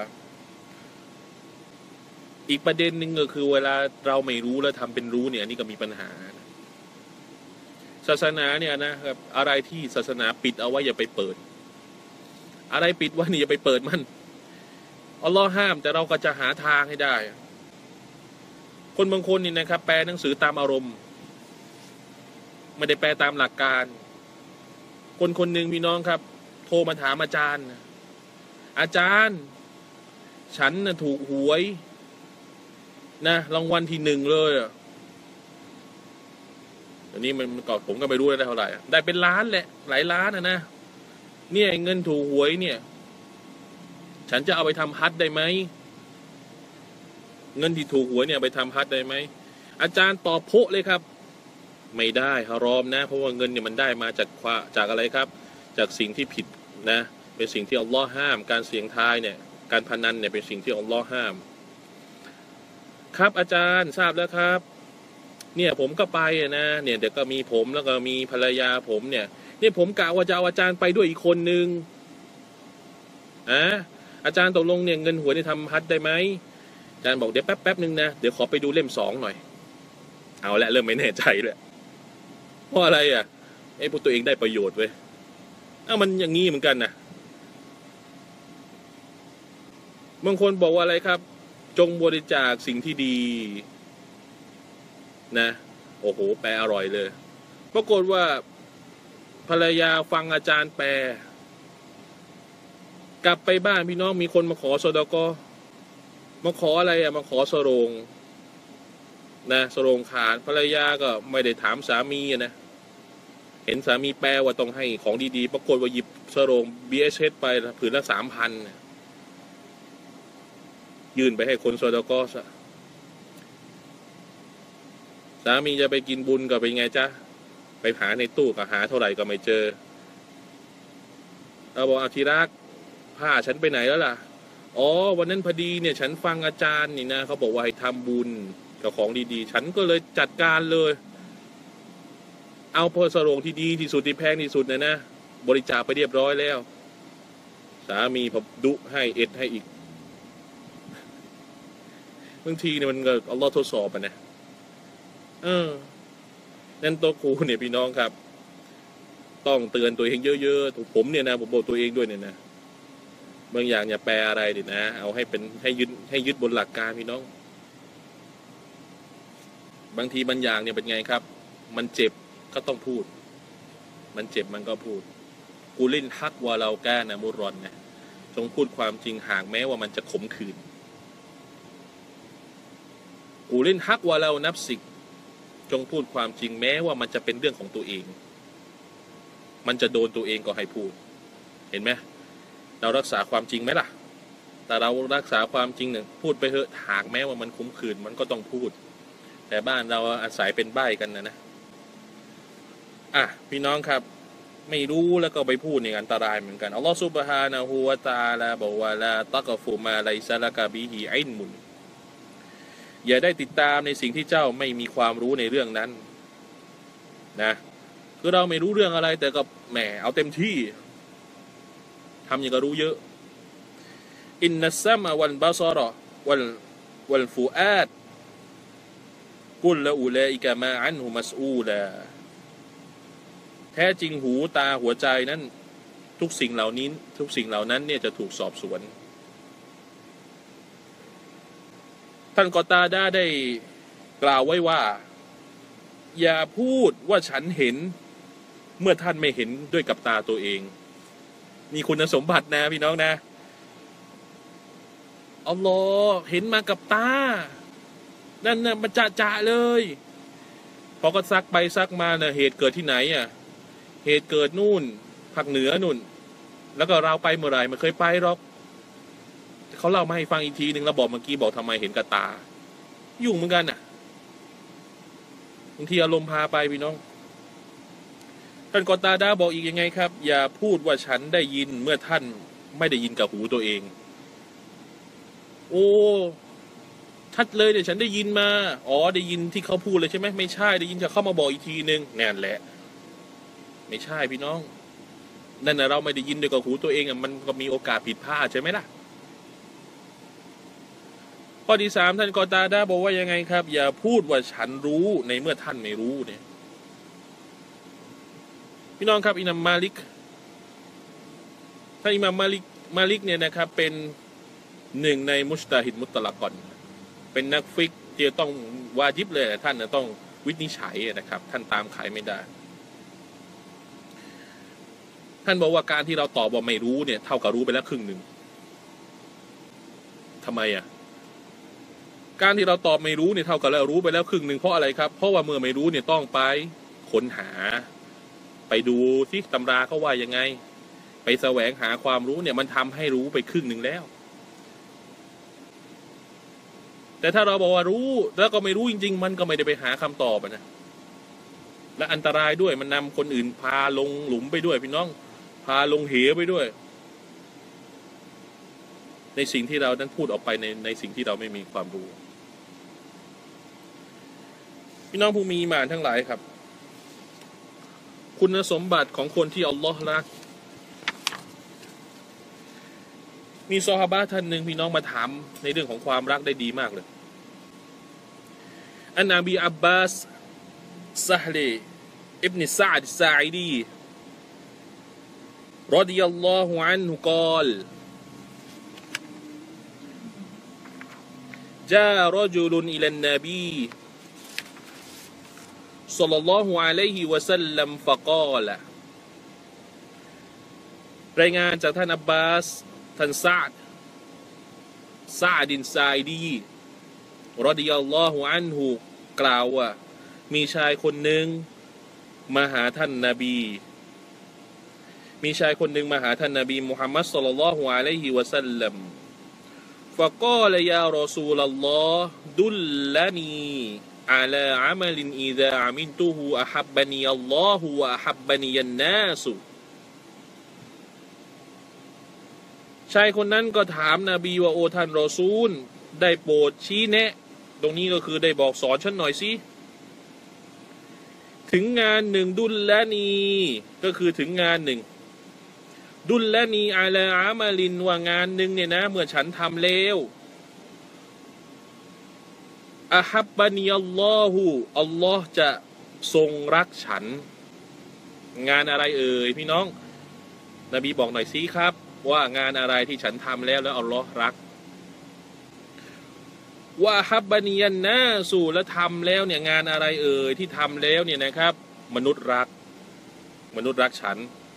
อีกประเด็นหนึ่งก็คือเวลาเราไม่รู้แล้วทำเป็นรู้เนี่ยนี่ก็มีปัญหาศาสนาเนี่ยนะครับอะไรที่ศาสนาปิดเอาไว้อย่าไปเปิดอะไรปิดไว้นี่อย่าไปเปิดมันอัลลอฮ์ห้ามแต่เราก็จะหาทางให้ได้คนบางคนนี่นะครับแปลหนังสือตามอารมณ์ไม่ได้แปลตามหลักการคนคนหนึ่งพี่น้องครับโทรมาถามอาจารย์อาจารย์ฉันน่ะถูกหวยนะรางวัลที่หนึ่งเลยอ่ะอันนี้มันก่อนผมก็ไม่รู้ได้เท่าไหร่ได้เป็นล้านแหละหลายล้านนะนะเนี่ยเงินถูกหวยเนี่ยฉันจะเอาไปทำฮัจญ์ได้ไหมเงินที่ถูกหวยเนี่ยไปทำฮัจญ์ได้ไหมอาจารย์ตอบโพะเลยครับไม่ได้ฮารอมนะเพราะว่าเงินเนี่ยมันได้มาจากจากอะไรครับจากสิ่งที่ผิดนะเป็นสิ่งที่อัลลอฮ์ห้ามการเสี่ยงทายเนี่ยการพนันเนี่ยเป็นสิ่งที่อัลลอฮ์ห้ามครับอาจารย์ทราบแล้วครับเนี่ยผมก็ไปนะเนี่ยเดี๋ยวก็มีผมแล้วก็มีภรรยาผมเนี่ยเนี่ยผมกะว่าจะเอาอาจารย์ไปด้วยอีกคนนึงอ่ะอาจารย์ตกลงเนี่ยเงินหวยเนี่ยทำฮัจญ์ได้ไหมอาจารย์บอกเดี๋ยวแป๊บแป๊บนึงนะเดี๋ยวขอไปดูเล่มสองหน่อยเอาละเริ่มไม่แน่ใจเลยเพราะอะไรอ่ะไอ้พวกตัวเองได้ประโยชน์เว้ยเอ้ามันอย่างงี้เหมือนกันนะบางคนบอกว่าอะไรครับจงบริจาคสิ่งที่ดีนะโอ้โหแปลอร่อยเลยปรากฏว่าภรรยาฟังอาจารย์แปลกลับไปบ้านพี่น้องมีคนมาขอซอดากอมาขออะไรอ่ะมาขอสโรงนะสโรงขาดภรรยาก็ไม่ได้ถามสามีนะเห็นสามีแปลว่าต้องให้ของดีๆปรากฏว่าหยิบสโรง บี เอส เอช ไปผืนละสามพันยื่นไปให้คนซอดากอซะสามีจะไปกินบุญก็เป็นไงจ๊ะไปหาในตู้ก็หาเท่าไหร่ก็ไม่เจอเราบอกอาทิรักผ้าฉันไปไหนแล้วล่ะอ๋อวันนั้นพอดีเนี่ยฉันฟังอาจารย์นี่นะเขาบอกว่าให้ทำบุญกับของดีๆฉันก็เลยจัดการเลยเอาพอสโรงที่ดีที่สุดที่แพงที่สุดเนี่ยนะบริจาคไปเรียบร้อยแล้วสามีผมดุให้เอ็ดให้อีกบางทีเนี่ยมันก็อัลลอฮ์ทดสอบอ่ะนะเออนั่นตัวครูเนี่ยพี่น้องครับต้องเตือนตัวเองเยอะๆผมเนี่ยนะผมบอกตัวเองด้วยเนี่ยนะบางอย่างอย่าแปลอะไรดินะเอาให้เป็นให้ยึดให้ยึดบนหลักการพี่น้องบางทีบางอย่างเนี่ยเป็นไงครับมันเจ็บก็ต้องพูดมันเจ็บมันก็พูดกูเล่นฮักว่าเราแก้นะมุรอนนะจงพูดความจริงห่างแม้ว่ามันจะขมขื่นกูเล่นฮักว่าเรานับสิกจงพูดความจริงแม้ว่ามันจะเป็นเรื่องของตัวเองมันจะโดนตัวเองก็ให้พูดเห็นไหมเรารักษาความจริงไหมล่ะแต่เรารักษาความจริงเนี่ยพูดไปเถอะหากแม้ว่ามันขมขื่นมันก็ต้องพูดแต่บ้านเราอาศัยเป็นใบ้กันนะนะอ่ะพี่น้องครับไม่รู้แล้วก็ไปพูดในอันตรายเหมือนกันอัลลอฮฺซุบฮานะฮูวะตะอาลาบอกว่าลาตักฟุมาไลซะละกะบิฮิอิลมุนอย่าได้ติดตามในสิ่งที่เจ้าไม่มีความรู้ในเรื่องนั้นนะคือเราไม่รู้เรื่องอะไรแต่ก็แหมเอาเต็มที่ทำอย่างก็รู้เยอะอินนัสซัมะวัลบาซาระวัลวัลฟูอาดกุลละอูลาอิกะมาอันฮุมัสอูลาแท้จริงหูตาหัวใจนั้นทุกสิ่งเหล่านี้ทุกสิ่งเหล่านั้นเนี่ยจะถูกสอบสวนท่านกอตาดาได้กล่าวไว้ว่าอย่าพูดว่าฉันเห็นเมื่อท่านไม่เห็นด้วยกับตาตัวเองมีคุณสมบัตินะพี่น้องนะอัลลอฮ์เห็นมากับตานั่นน่ะมันจะจะเลยพอก็ซักไปซักมาเนี่ยเหตุเกิดที่ไหนอ่ะเหตุเกิดนู่นภาคเหนือนู่นแล้วก็เราไปเมื่อไหร่ไม่เคยไปหรอกเขาเล่ามาให้ฟังอีกทีหนึ่งเราบอกเมื่อกี้บอกทำไมเห็นกับตายุ่งเหมือนกันน่ะบางทีอารมณ์พาไปพี่น้องท่านกอตาดาบอกอีกยังไงครับอย่าพูดว่าฉันได้ยินเมื่อท่านไม่ได้ยินกับหูตัวเองโอ้ชัดเลยเนี่ยฉันได้ยินมาอ๋อได้ยินที่เขาพูดเลยใช่ไหมไม่ใช่ได้ยินจากเขามาบอกอีกทีนึงนั่นแหละไม่ใช่พี่น้องนั่นนะเราไม่ได้ยินด้วยกับหูตัวเองอ่ะมันก็มีโอกาสผิดพลาดใช่ไหมล่ะข้อที่สามท่านกอตาดาบอกว่ายังไงครับอย่าพูดว่าฉันรู้ในเมื่อท่านไม่รู้เนี่ยพี่น้องครับอิมามมาลิกท่านอิมามมาลิกมาลิกเนี่ยนะครับเป็นหนึ่งในมุจตะฮิดมุตตะลักกอนเป็นนักฟิกที่ต้องวาญิบเลยท่านต้องวินิจฉัยนะครับท่านตามขายไม่ได้ท่านบอกว่าการที่เราตอบว่าไม่รู้เนี่ยเท่ากับรู้ไปแล้วครึ่งหนึ่งทำไมอ่ะการที่เราตอบไม่รู้เนี่ยเท่ากับเรารู้ไปแล้วครึ่งหนึ่งเพราะอะไรครับเพราะว่าเมื่อไม่รู้เนี่ยต้องไปค้นหาไปดูที่ตำราเขาว่ายังไงไปแสวงหาความรู้เนี่ยมันทำให้รู้ไปครึ่งหนึ่งแล้วแต่ถ้าเราบอกว่ารู้แล้วก็ไม่รู้จริงๆมันก็ไม่ได้ไปหาคำตอบนะและอันตรายด้วยมันนำคนอื่นพาลงหลุมไปด้วยพี่น้องพาลงเหวไปด้วยในสิ่งที่เรานั้นพูดออกไปในในสิ่งที่เราไม่มีความรู้พี่น้องผู้มีอีหม่านทั้งหลายครับคุณสมบัติของคนที่อัลลอฮ์รักมีซอฮาบะห์ท่านหนึ่งพี่น้องมาถามในเรื่องของความรักได้ดีมากเลยอันนบีอับบาสซะฮลีอิบนุซะอ์ดซาอิดีรอฎิยัลลอฮุอันฮุกอลจารจุลุนอิลันนบีศ็อลลัลลอฮุอะลัยฮิวะซัลลัมฟะกอลรายงานจากท่านอับบาสท่านซะอ์ดซะอ์ดินซาอิดีรอฎิยัลลอฮุอันฮุกล่าวว่ามีชายคนหนึ่งมาหาท่านนบีมีชายคนหนึ่งมาหาท่านนบีมุฮัมมัดศ็อลลัลลอฮุอะลัยฮิวะซัลลัมฟะกอลยารอซูลัลลอฮ์ดุลลานีอาลาอามัลินอิซาอามินตุฮูอะฮับบะนีอัลลอฮุวะอะฮับบะนียันนาสุชายคนนั้นก็ถามนบีว่าโอท่านรอซูลได้โปรดชี้แนะตรงนี้ก็คือได้บอกสอนฉันหน่อยสิถึงงานหนึ่งดุลละนีก็คือถึงงานหนึ่งดุลละนีอาลาอามาลินว่างานหนึ่งเนี่ยนะเมื่อฉันทำแล้วอะฮับบะนีอัลลอฮุอัลลอฮ์จะทรงรักฉันงานอะไรเอ่ยพี่น้องนบีบอกหน่อยสิครับว่างานอะไรที่ฉันทำแล้วแล้วอัลลอฮ์รักว่าฮับบะนียันนาสู่และทำแล้วเนี่ยงานอะไรเอ่ยที่ทำแล้วเนี่ยนะครับมนุษย์รักมนุษย์รักฉัน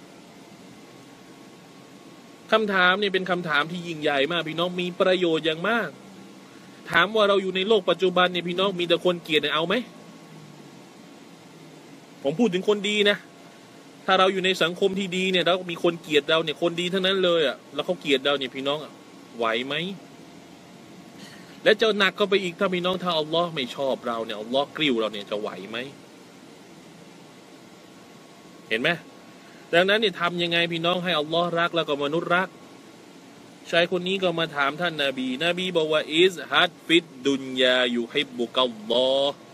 คำถามนี่เป็นคำถามที่ยิ่งใหญ่มากพี่น้องมีประโยชน์อย่างมากถามว่าเราอยู่ในโลกปัจจุบันเนี่ยพี่น้องมีแต่คนเกลียดเนี่ยเอาไหมผมพูดถึงคนดีนะถ้าเราอยู่ในสังคมที่ดีเนี่ยแล้วมีคนเกลียดเราเนี่ยคนดีทั้งนั้นเลยอ่ะแล้วเขาเกลียดเราเนี่ยพี่น้องไหวไหมและจะหนักก็ไปอีกถ้าพี่น้องถ้าอัลลอฮ์ไม่ชอบเราเนี่ยอัลลอฮ์กริ้วเราเนี่ยจะไหวไหมเห็นไหมดังนั้นเนี่ยทำยังไงพี่น้องให้อัลลอฮ์รักแล้วก็มนุษย์รักชายคนนี้ก็มาถามท่านนบีนบีบอกว่าอิซฮัดฟิดดุนยายูฮิบบุกัลลอฮ์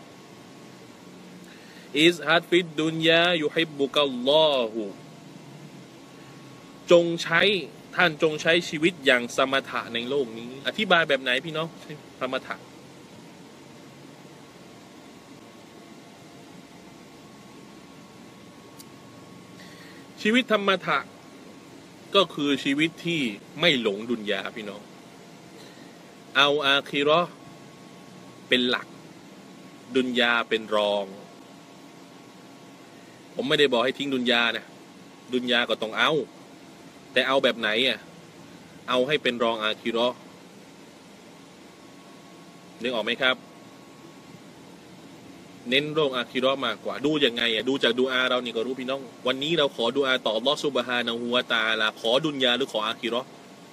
อิซฮัดฟิดดุนยายูฮิบบุกัลลอฮ์จงใช้ท่านจงใช้ชีวิตอย่างสมถะในโลกนี้อธิบายแบบไหนพี่น้องสมถะชีวิตธรรมถะก็คือชีวิตที่ไม่หลงดุนยาพี่น้องเอาอาคิเราะห์เป็นหลักดุนยาเป็นรองผมไม่ได้บอกให้ทิ้งดุนยานะดุนยาก็ต้องเอาแต่เอาแบบไหนอ่ะเอาให้เป็นรองอาคิเราะห์นึกออกไหมครับเน้นโรงอาคิเราะห์มากกว่าดูยังไงอ่ะดูจากดูอาเรานี่ก็รู้พี่น้องวันนี้เราขอดูอาต่ออัลเลาะห์ซุบฮานะฮูวะตะอาลาขอดุนยาหรือขออาคิเราะห์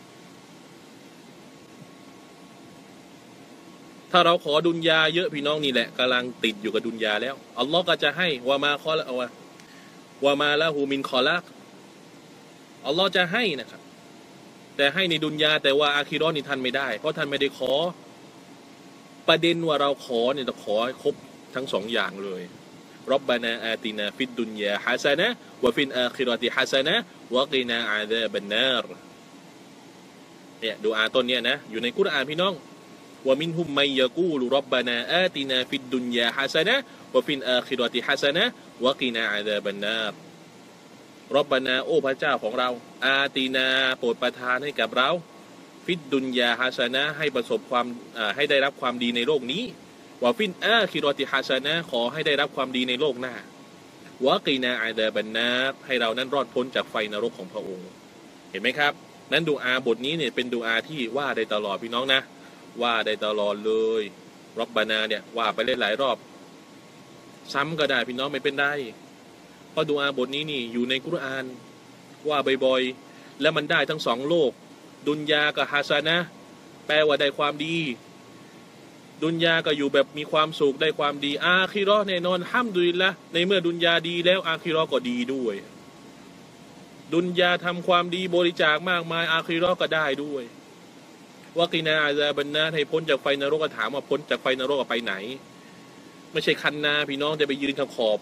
ถ้าเราขอดุนยาเยอะพี่น้องนี่แหละกำลังติดอยู่กับดุนยาแล้วอัลเลาะห์ก็จะให้วะมาคอละวะวะมาละฮูมินคอลักอัลเลาะห์จะให้นะครับแต่ให้ในดุนยาแต่ว่าอาคิเราะห์นี่ท่านไม่ได้เพราะท่านไม่ได้ขอประเด็นว่าเราขอเนี่ยต้องขอให้ครบทั้งสองอย่างเลยรับบานาอาตินาฟิดดุนยาฮะซานะวะฟิลอาคิเราะติฮะซานะวะกินาอาซาบันนารเนี่ยดูอาต้นเนี่ยนะอยู่ในกุรอานพี่น้องวะมินฮุมมัยยะกูลุรับบานาอาตินาฟิดดุนยาฮะซานะวะฟิลอาคิเราะติฮะซานะวะกินาอาซาบันนารรับบานาโอ้พระเจ้าของเราอาตินาโปรดประทานให้กับเราฟิดดุนยาฮะซานะให้ประสบความให้ได้รับความดีในโลกนี้วะฟินอาคิรอติฮะซานะขอให้ได้รับความดีในโลกหน้าวะกีนาอาซาบันนาร์ให้เรานั้นรอดพ้นจากไฟนรกของพระองค์เห็นไหมครับนั้นดูอาบทนี้เนี่ยเป็นดูอาที่ว่าได้ตลอดพี่น้องนะว่าได้ตลอดเลยรับบานาเนี่ยว่าไปเล่นหลายรอบซ้ำก็ได้พี่น้องไม่เป็นไรเพราะดูอาบทนี้นี่อยู่ในกุรอานว่าบ่อยๆแล้วมันได้ทั้งสองโลกดุนยากับฮาซานะแปลว่าได้ความดีดุนยาก็อยู่แบบมีความสุขได้ความดีอาคิเราะห์แน่นอนห้ามดุลิลละในเมื่อดุนยาดีแล้วอาคิเราะห์ก็ดีด้วยดุนยาทำความดีบริจาคมากมายอาคิเราะห์ก็ได้ด้วยวะกีนาอาซาบันนาร์ให้พ้นจากไฟนรกก็ถามว่าพ้นจากไฟนรกไปไหนไม่ใช่คันนาพี่น้องจะไปยืนทางขอบ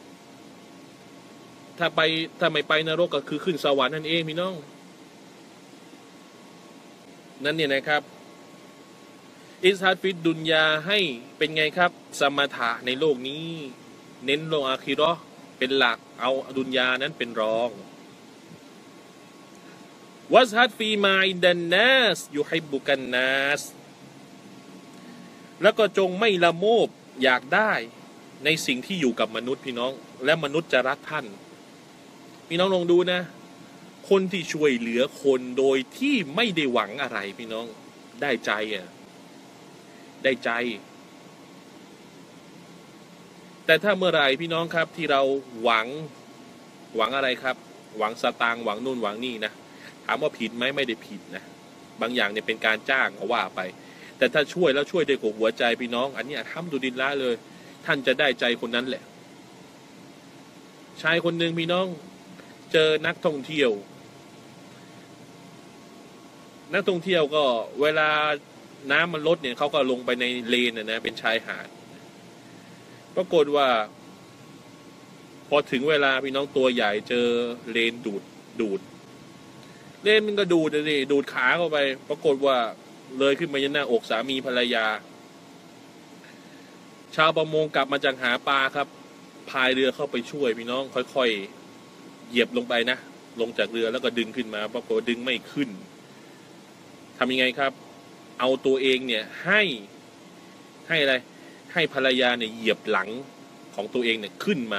ถ้าไปถ้าไม่ไปนรกก็คือขึ้นสวรรค์นั่นเองพี่น้องนั่นเนี่ยนะครับอิสฮัดฟิดดุนยาให้เป็นไงครับสมถะในโลกนี้เน้นโลกอาคิเราะห์เป็นหลักเอาดุนยานั้นเป็นรองวัสฮัดฟีมาอินดันนัสยูฮิบบุกันนัสแล้วก็จงไม่ละโมบอยากได้ในสิ่งที่อยู่กับมนุษย์พี่น้องและมนุษย์จะรักท่านพี่น้องลองดูนะคนที่ช่วยเหลือคนโดยที่ไม่ได้หวังอะไรพี่น้องได้ใจอ่ะได้ใจแต่ถ้าเมื่อไรพี่น้องครับที่เราหวังหวังอะไรครับหวังสตางค์หวังนู่นหวังนี่นะถามว่าผิดไหมไม่ได้ผิดนะบางอย่างเนี่ยเป็นการจ้างก็ว่าไปแต่ถ้าช่วยแล้วช่วยด้วยหัวใจพี่น้องอันนี้ทำดูดินละเลยท่านจะได้ใจคนนั้นแหละชายคนหนึ่งพี่น้องเจอนักท่องเที่ยวนักท่องเที่ยวก็เวลาน้ำมันลดเนี่ยเขาก็ลงไปในเลนนะนะเป็นชายหาดปรากฏว่าพอถึงเวลาพี่น้องตัวใหญ่เจอเลนดูดดูดเลนมันก็ดูดเลยดูดขาเข้าไปปรากฏว่าเลยขึ้นมายันหน้าอกสามีภรรยาชาวประมงกลับมาจากหาปลาครับพายเรือเข้าไปช่วยพี่น้องค่อยๆเหยียบลงไปนะลงจากเรือแล้วก็ดึงขึ้นมาปรากฏดึงไม่ขึ้นทำยังไงครับเอาตัวเองเนี่ยให้ให้อะไรให้ภรรยาเนี่ยเหยียบหลังของตัวเองเนี่ยขึ้นมา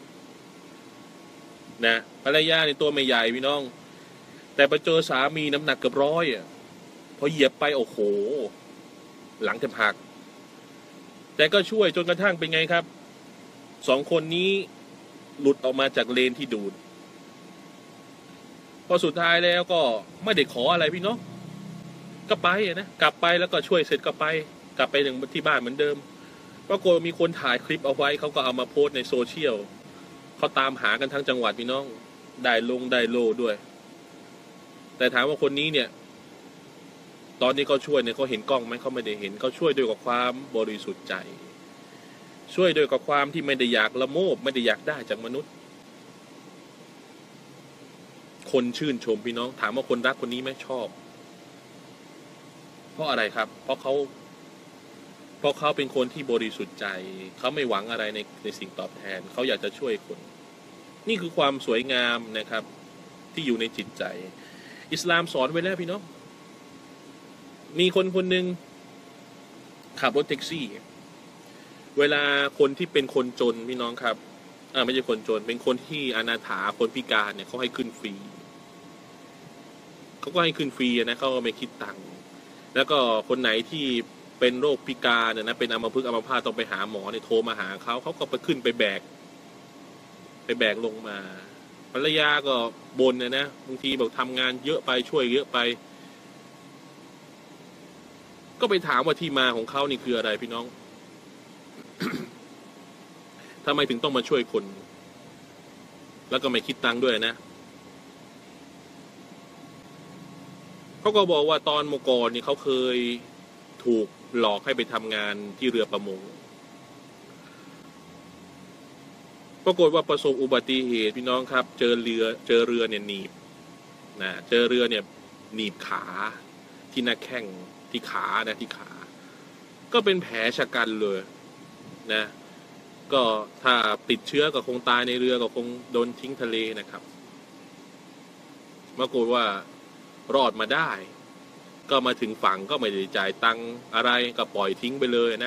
นะภรรยาเนี่ยตัวไม่ใหญ่พี่น้องแต่ไปเจอสามีน้ำหนักเกือบร้อยอ่ะพอเหยียบไปโอ้โหหลังแทบหักแต่ก็ช่วยจนกระทั่งเป็นไงครับสองคนนี้หลุดออกมาจากเลนที่ดูดพอสุดท้ายแล้วก็ไม่ได้ขออะไรพี่น้องก็ไปนะกลับไปแล้วก็ช่วยเสร็จก็ไปกลับไปถึงที่บ้านเหมือนเดิมปรากฏมีคนถ่ายคลิปเอาไว้เขาก็เอามาโพสในโซเชียลเขาตามหากันทั้งจังหวัดพี่น้องได้ลงได้โลด้วยแต่ถามว่าคนนี้เนี่ยตอนนี้เขาช่วยเนี่ยเขาเห็นกล้องไหมเขาไม่ได้เห็นเขาช่วยด้วยกับความบริสุทธิ์ใจช่วยด้วยกับความที่ไม่ได้อยากละโมบไม่ได้อยากได้จากมนุษย์คนชื่นชมพี่น้องถามว่าคนรักคนนี้ไหมชอบเพราะอะไรครับเพราะเขาเพราะเขาเป็นคนที่บริสุทธิ์ใจเขาไม่หวังอะไรในในสิ่งตอบแทนเขาอยากจะช่วยคนนี่คือความสวยงามนะครับที่อยู่ในจิตใจอิสลามสอนไว้แล้วพี่น้องมีคนคนหนึ่งขับรถแท็กซี่เวลาคนที่เป็นคนจนพี่น้องครับอ่าไม่ใช่คนจนเป็นคนที่อนาถาคนพิการเนี่ยเขาให้ขึ้นฟรีเขาก็ให้ขึ้นฟรีนะเขาก็ไม่คิดตังค์แล้วก็คนไหนที่เป็นโรคพิการเนี่ยนะเป็นอัมพฤกษ์อัมพาตต้องไปหาหมอเนี่ยโทรมาหาเขาเขาก็ไปขึ้นไปแบกไปแบกลงมาภรรยาก็บ่นนะนะบางทีบอกทำงานเยอะไปช่วยเยอะไปก็ไปถามว่าที่มาของเขานี่คืออะไรพี่น้อง ทำไมถึงต้องมาช่วยคนแล้วก็ไม่คิดตังค์ด้วยนะเขาก็บอกว่าตอนเมื่อก่อนนี่เขาเคยถูกหลอกให้ไปทำงานที่เรือประมงปรากฏว่าประสบอุบัติเหตุพี่น้องครับเจอเรือเจอเรือเนี่ยหนีบนะเจอเรือเนี่ยหนีบขาที่หน้าแข้งที่ขานะที่ขาก็เป็นแผลชะกันเลยนะก็ถ้าติดเชื้อก็คงตายในเรือก็คงโดนทิ้งทะเลนะครับปรากฏว่ารอดมาได้ก็มาถึงฝั่งก็ไม่ได้จ่ายตังค์อะไรก็ปล่อยทิ้งไปเลยนะ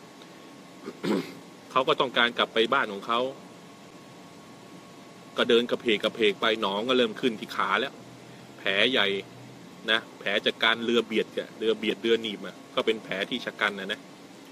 เขาก็ต้องการกลับไปบ้านของเขาก็เดินกระเพกกระเพกไปหนองก็เริ่มขึ้นที่ขาแล้วแผลใหญ่นะแผลจากการเรือเบียดกับเรือเบียดเรือหนีบอ่ะก็เป็นแผลที่ชะกันนะนะ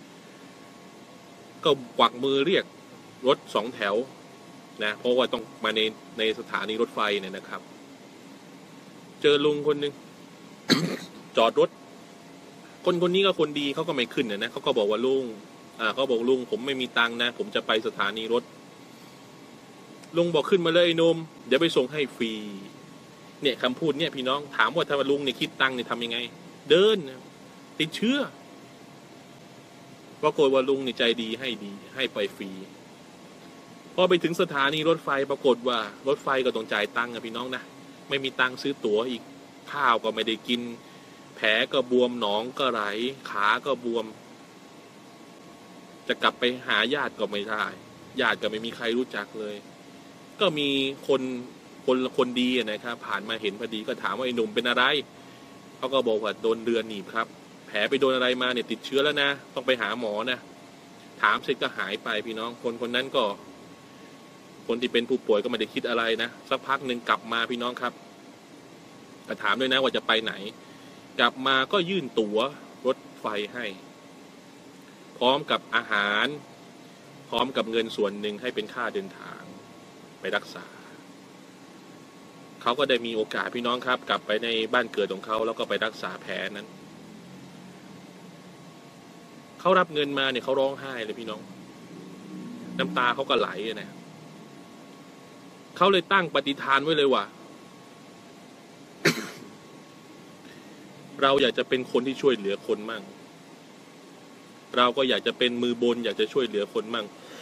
ก็กวักมือเรียกรถสองแถวนะเพราะว่าต้องมาในในสถานีรถไฟเนี่ยนะครับเจอลุงคนหนึ่ง จอดรถคนคนนี้ก็คนดีเขาก็ไม่ขึ้นนะเขาก็บอกว่าลุงอ่าเขาบอกลุงผมไม่มีตังค์นะผมจะไปสถานีรถลุงบอกขึ้นมาเลยไอ้นมเดี๋ยวไปส่งให้ฟรีเนี่ยคำพูดเนี่ยพี่น้องถามว่าถ้าลุงเนี่ยคิดตังค์เนี่ยทำยังไงเดินติดเชื้อปรากฏว่าลุงเนี่ยใจดีให้ดีให้ไปฟรีพอไปถึงสถานีรถไฟปรากฏว่ารถไฟก็ต้องจ่ายตังค์อะพี่น้องนะไม่มีตังค์ซื้อตั๋วอีกข้าวก็ไม่ได้กินแผลก็บวมหนองก็ไหลขาก็บวมจะกลับไปหาญาติก็ไม่ได้ญาติก็ไม่มีใครรู้จักเลยก็มีคนคนคนดีนะครับผ่านมาเห็นพอดีก็ถามว่าไอ้หนุ่มเป็นอะไรเขาก็บอกว่าโดนเรือหนีบครับแผลไปโดนอะไรมาเนี่ยติดเชื้อแล้วนะต้องไปหาหมอนะถามเสร็จก็หายไปพี่น้องคนคนนั้นก็คนที่เป็นผู้ป่วยก็ไม่ได้คิดอะไรนะสักพักหนึ่งกลับมาพี่น้องครับก็ถามด้วยนะว่าจะไปไหนกลับมาก็ยื่นตั๋วรถไฟให้พร้อมกับอาหารพร้อมกับเงินส่วนหนึ่งให้เป็นค่าเดินทางไปรักษาเขาก็ได้มีโอกาสพี่น้องครับกลับไปในบ้านเกิดของเขาแล้วก็ไปรักษาแผลนั้นเขารับเงินมาเนี่ยเขาร้องไห้เลยพี่น้องน้ำตาเขาก็ไหลนะเขาเลยตั้งปฏิฐานไว้เลยว่า เราอยากจะเป็นคนที่ช่วยเหลือคนมั่งเราก็อยากจะเป็นมือบนอยากจะช่วยเหลือคนมั่ง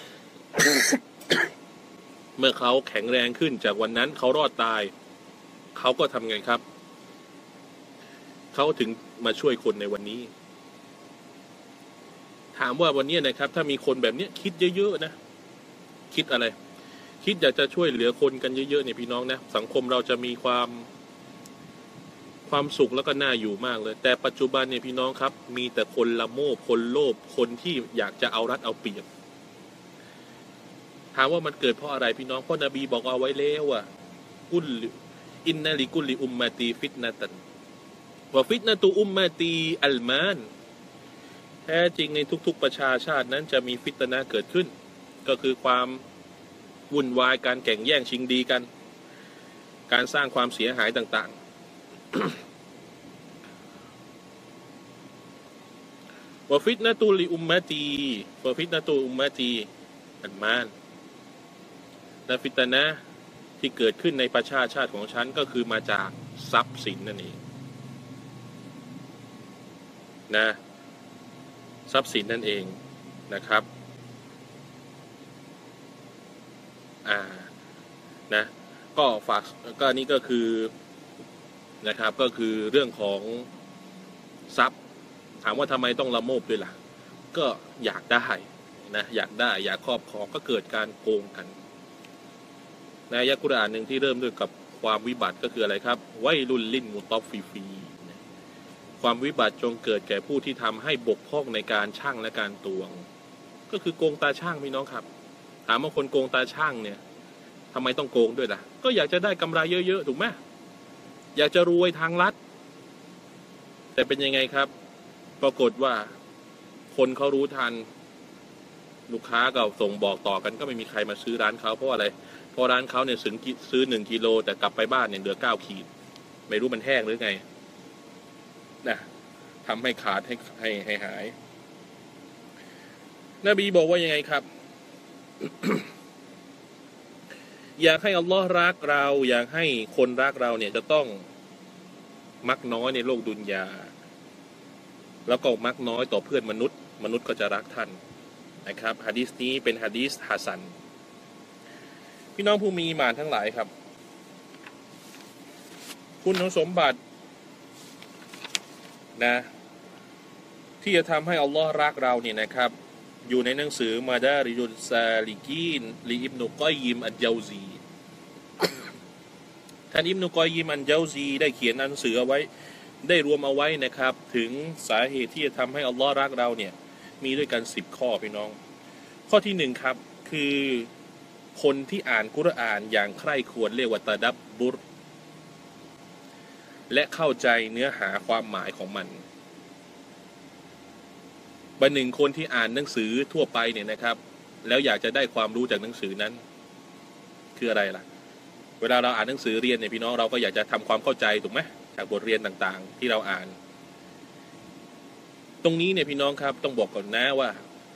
เมื่อเขาแข็งแรงขึ้นจากวันนั้นเขารอดตายเขาก็ทำไงครับเขาถึงมาช่วยคนในวันนี้ถามว่าวันนี้นะครับถ้ามีคนแบบนี้คิดเยอะๆนะคิดอะไรคิดอยากจะช่วยเหลือคนกันเยอะๆเนี่ยพี่น้องนะสังคมเราจะมีความความสุขแล้วก็น่าอยู่มากเลยแต่ปัจจุบันเนี่ยพี่น้องครับมีแต่คนละโมบคนโลภคนที่อยากจะเอารัดเอาเปรียบถามว่ามันเกิดเพราะอะไรพี่น้องเพราะนบีบอกเอาไว้แล้วว่ากุลอินนาลิกุลลิอุมมาตีฟิตนะตันว่าฟิตนะตูอุมมาตีอัลมานแท้จริงในทุกๆประชาชาตินั้นจะมีฟิตนะเกิดขึ้นก็คือความวุ่นวายการแข่งแย่งชิงดีกันการสร้างความเสียหายต่างๆว่าฟิตนะตูลิอุมมาตีว่าฟิตนะตูอุมมาตีอัลมานและฟิตนะที่เกิดขึ้นในประชาชาติของฉันก็คือมาจากทรัพย์สินนั่นเองนะทรัพย์สินนั่นเองนะครับอ่านะก็ฝากก็นี่ก็คือนะครับก็คือเรื่องของทรัพย์ถามว่าทำไมต้องละโมบด้วยล่ะก็อยากได้นะอยากได้อยากครอบครองก็เกิดการโกงกันในอายะห์กุรอานหนึ่งที่เริ่มด้วยกับความวิบัติก็คืออะไรครับไวลุลลินมุตอฟฟิฟีความวิบัติจงเกิดแก่ผู้ที่ทำให้บกพร่องในการชั่งและการตวงก็คือโกงตาช่างพี่น้องครับถามว่าคนโกงตาช่างเนี่ยทำไมต้องโกงด้วยล่ะก็อยากจะได้กำไรเยอะๆถูกไหมอยากจะรวยทางลัดแต่เป็นยังไงครับปรากฏว่าคนเขารู้ทันลูกค้าก็ส่งบอกต่อกันก็ไม่มีใครมาซื้อร้านเขาเพราะอะไรเพราะร้านเขาเนี่ยซื้อซื้อหนึ่งกิโลแต่กลับไปบ้านเนี่ยเหลือเก้าขีดไม่รู้มันแห้งหรือไงนะทำให้ขาดให้ให้ให้หายนบีบอกว่ายังไงครับ อยากให้อัลลอฮ์รักเราอยากให้คนรักเราเนี่ยจะต้องมักน้อยในโลกดุนยาแล้วก็มักน้อยต่อเพื่อนมนุษย์มนุษย์ก็จะรักท่านนะครับหะดีษนี้เป็นหะดีษฮะซันพี่น้องผู้มีอีหม่านทั้งหลายครับคุณสมบัตินะที่จะทำให้อัลลอฮ์รักเราเนี่ยนะครับอยู่ในหนังสือมาดาริยุลซาลิกีนลีอิบนุกอยยิมอัลเจาซีท่านอิบนุกอยยิมอัลเจาซีได้เขียนหนังสือเอาไว้ได้รวมเอาไว้นะครับถึงสาเหตุที่จะทำให้อัลลอฮ์รักเราเนี่ยมีด้วยกันสิบข้อพี่น้องข้อที่หนึ่งครับคือคนที่อ่านกุรอานอย่างใคร่ครวญเรียกว่าตะดับบุรและเข้าใจเนื้อหาความหมายของมันบันหนึ่งคนที่อ่านหนังสือทั่วไปเนี่ยนะครับแล้วอยากจะได้ความรู้จากหนังสือนั้นคืออะไรล่ะเวลาเราอ่านหนังสือเรียนเนี่ยพี่น้องเราก็อยากจะทำความเข้าใจถูกไหมจากบทเรียนต่างๆที่เราอ่านตรงนี้เนี่ยพี่น้องครับต้องบอกก่อนนะว่า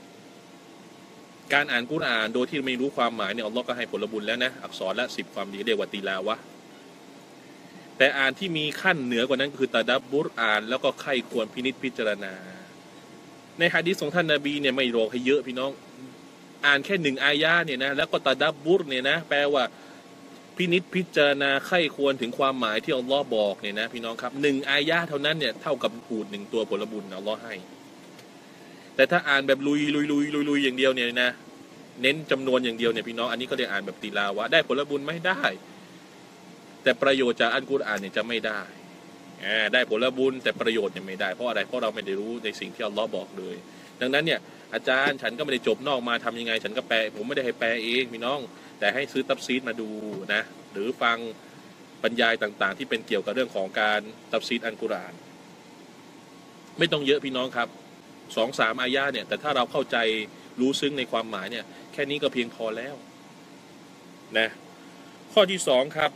การอ่านกุรอานโดยที่ไม่รู้ความหมายเนี่ยอัลลอฮ์ก็ให้ผลบุญแล้วนะอักษรละสิบความดีเรียกว่าติลาวะแต่อ่านที่มีขั้นเหนือกว่านั้นคือตะดับบุรอ่านแล้วก็ใคร่ควรพินิจพิจารณาในหะดีษของท่านนบีเนี่ยไม่รอให้เยอะพี่น้องอ่านแค่หนึ่งอายะเนี่ยนะแล้วก็ตะดับบุรเนี่ยนะแปลว่าพินิจพิจารณาใคร่ควรถึงความหมายที่อัลลอฮ์บอกเนี่ยนะพี่น้องครับหนึ่งอายะเท่านั้นเนี่ยเท่ากับอูฐหนึ่งตัวผลบุญอัลลอฮ์ให้แต่ถ้าอ่านแบบลุยลุยลุยลุยลุยอย่างเดียวเนี่ยนะเน้นจำนวนอย่างเดียวเนี่ยพี่น้องอันนี้ก็เรียกอ่านแบบติลาวะได้ผลบุญไม่ได้แต่ประโยชน์จากอัลกุรอานเนี่ยจะไม่ได้ได้ผลบุญแต่ประโยชน์เนี่ยไม่ได้เพราะอะไรเพราะเราไม่ได้รู้ในสิ่งที่อัลลอฮ์บอกเลยดังนั้นเนี่ยอาจารย์ฉันก็ไม่ได้จบนอกมาทำยังไงฉันก็แปลผมไม่ได้ให้แปลเองพี่น้องแต่ให้ซื้อตัฟซีรมาดูนะหรือฟังบรรยายต่างๆที่เป็นเกี่ยวกับเรื่องของการตัฟซีรอัลกุรอานไม่ต้องเยอะพี่น้องครับสองสามอายะเนี่ยแต่ถ้าเราเข้าใจรู้ซึ้งในความหมายเนี่ยแค่นี้ก็เพียงพอแล้วนะข้อที่สองครับ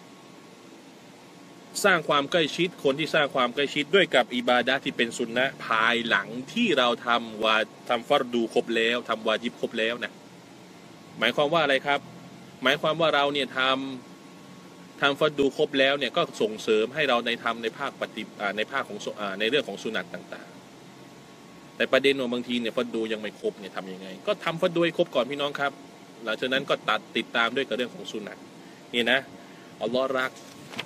สร้างความใกล้ชิดคนที่สร้างความใกล้ชิดด้วยกับอิบาดะห์ที่เป็นสุนนะภายหลังที่เราทำวาทำฟัรดูครบแล้วทำวาญิบครบแล้วนะหมายความว่าอะไรครับหมายความว่าเราเนี่ยทำทำฟัรดูครบแล้วเนี่ยก็ส่งเสริมให้เราในทำในภาคปฏิในภาคของในเรื่องของสุนัตต่างๆแต่ประเด็นว่าบางทีเนี่ยฟัรดูยังไม่ครบเนี่ยทำยังไงก็ทำฟัรดูให้ครบก่อนพี่น้องครับหลังจากนั้นก็ตัดติดตามด้วยกับเรื่องของสุนัตนี่นะอัลลอฮ์รัก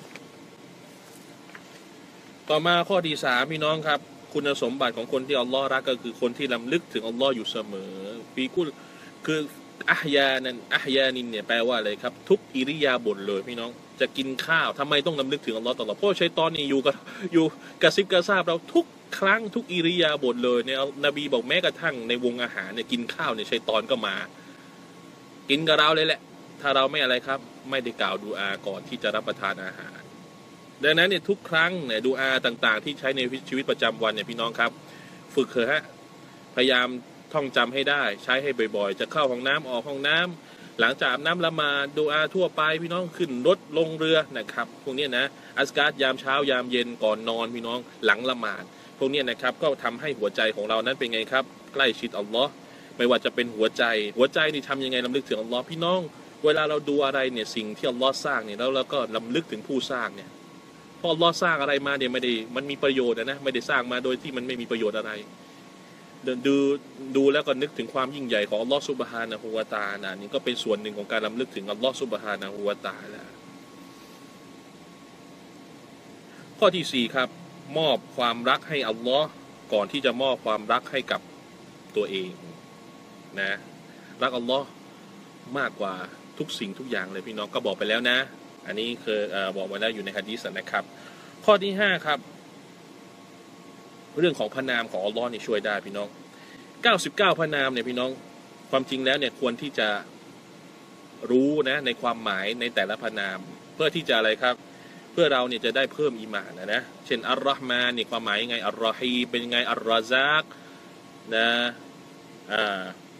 ต่อมาข้อที่สามพี่น้องครับคุณสมบัติของคนที่อัลลอฮ์รักก็คือคนที่รำลึกถึงอัลลอฮ์อยู่เสมอฟีกุลคืออะฮยานันอะฮยานินเนี่ยแปลว่าอะไรครับทุกอิริยาบถเลยพี่น้องจะกินข้าวทำไมต้องรำลึกถึงอัลลอฮ์ตลอดเพราะชัยฏอนนี่อยู่กับอยู่กระซิบกระซาบเราทุกครั้งทุกอิริยาบถเลยเนี่ยนบีบอกแม้กระทั่งในวงอาหารเนี่ยกินข้าวเนี่ยชัยฏอนก็มากินกับเราเลยแหละถ้าเราไม่อะไรครับไม่ได้กล่าวดูอาก่อนที่จะรับประทานอาหารดังนั้นเนี่ยทุกครั้งเนี่ยดูอาต่างๆที่ใช้ในชีวิตประจำวันเนี่ยพี่น้องครับฝึกเถอะฮะพยายามท่องจำให้ได้ใช้ให้บ่อยๆจะเข้าห้องน้ำออกห้องน้ำหลังจากอาบน้ำละหมาดดูอาทั่วไปพี่น้องขึ้นรถลงเรือนะครับพวกนี้นะอัสการ์ยามเช้ายามเย็นก่อนนอนพี่น้องหลังละหมาดพวกนี้นะครับก็ทำให้หัวใจของเรานั้นเป็นไงครับใกล้ชิดอัลลอฮ์ไม่ว่าจะเป็นหัวใจหัวใจนี่ทำยังไงลำลึกถึงอัลลอฮ์พี่น้องเวลาเราดูอะไรเนี่ยสิ่งที่อัลลอฮ์สร้างเนี่ยแล้วเราก็ลำลึกถึงผู้สร้างเนี่ยพออัลลอฮ์สร้างอะไรมาเนี่ยไม่ได้มันมีประโยชน์นะไม่ได้สร้างมาโดยที่มันไม่มีประโยชน์อะไรดูดูแล้วก็นึกถึงความยิ่งใหญ่ของอัลลอฮ์ซุบฮานะฮูวะตะอาลานี่ก็เป็นส่วนหนึ่งของการลำลึกถึงอัลลอฮ์ซุบฮานะฮูวะตะอาลาข้อที่สี่ครับมอบความรักให้อัลลอฮ์ก่อนที่จะมอบความรักให้กับตัวเองนะรักอัลลอฮ์มากกว่าทุกสิ่งทุกอย่างเลยพี่น้องก็บอกไปแล้วนะอันนี้เคยบอกมาแล้วอยู่ในหะดีษนะครับข้อที่ห้าครับเรื่องของพระนามของอัลลอฮ์นี่ช่วยได้พี่น้องเก้าสิบเก้าพระนามเนี่ยพี่น้องความจริงแล้วเนี่ยควรที่จะรู้นะในความหมายในแต่ละพระนามเพื่อที่จะอะไรครับเพื่อเราเนี่ยจะได้เพิ่มอีหม่านนะนะเช่นอัลลอฮ์มานี่ความหมายยังไงอัลลอฮีเป็นยังไงอัลรอซากนะอ่า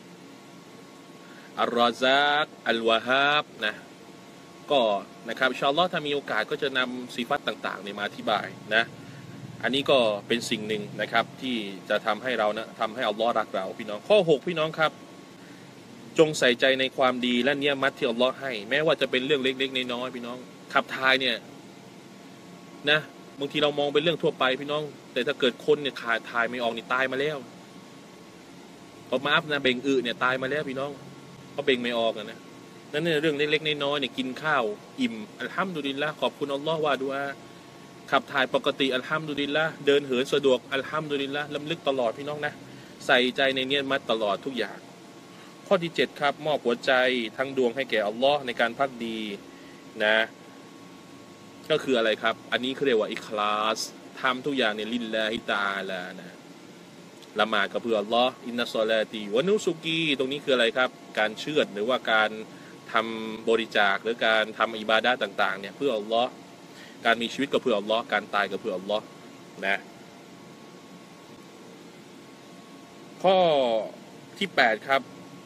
อัลรอซากอัลวะฮาบนะก็นะครับอินชาอัลลอฮ์ถ้ามีโอกาสก็จะนำสีฟัตต่างๆเนี่ยมาอธิบายนะอันนี้ก็เป็นสิ่งหนึ่งนะครับที่จะทำให้เรานะทำให้อัลลอฮ์รักเราพี่น้องข้อหกพี่น้องครับจงใส่ใจในความดีและเนียมัตที่อัลลอฮ์ให้แม้ว่าจะเป็นเรื่องเล็กๆน้อยๆพี่น้องขับถ่ายเนี่ยนะบางทีเรามองเป็นเรื่องทั่วไปพี่น้องแต่ถ้าเกิดคนเนี่ยขาดถ่ายไม่ออกนี่ตายมาแล้วพอมาอัพนะเบ่งอึเนี่ยตายมาแล้วพี่น้องเพราะเบ่งไม่ออกนะนั่นเนี่ยเรื่องเล็กๆน้อยๆเนี่ยกินข้าวอิ่มอัลฮัมดุลิลละขอบคุณอัลลอฮ์ว่าดูอาขับถ่ายปกติอัลฮัมดุลิลละเดินเหินสะดวกอัลฮัมดุลิลละล้ำลึกตลอดพี่น้องนะใส่ใจในเนียมัตตลอดทุกอย่างข้อที่เจ็ดครับมอบหัวใจทั้งดวงให้แก่อัลลอฮ์ในการพักดีนะก็คืออะไรครับอันนี้เขาเรียกว่าอิคลาสทำทุกอย่างเนี่ยลิลลาฮิตาอาลานะละหมาดก็เพื่ออัลลอฮ์อินนัสซอลาตีวะนุสุกีตรงนี้คืออะไรครับการเชื่อดหรือว่าการทำบริจาคหรือการทำอิบาดะห์ต่างๆเนี่ยเพื่ออัลลอฮ์การมีชีวิตก็เพื่ออัลลอฮ์การตายก็เพื่ออัลลอฮ์นะข้อที่แปดครับ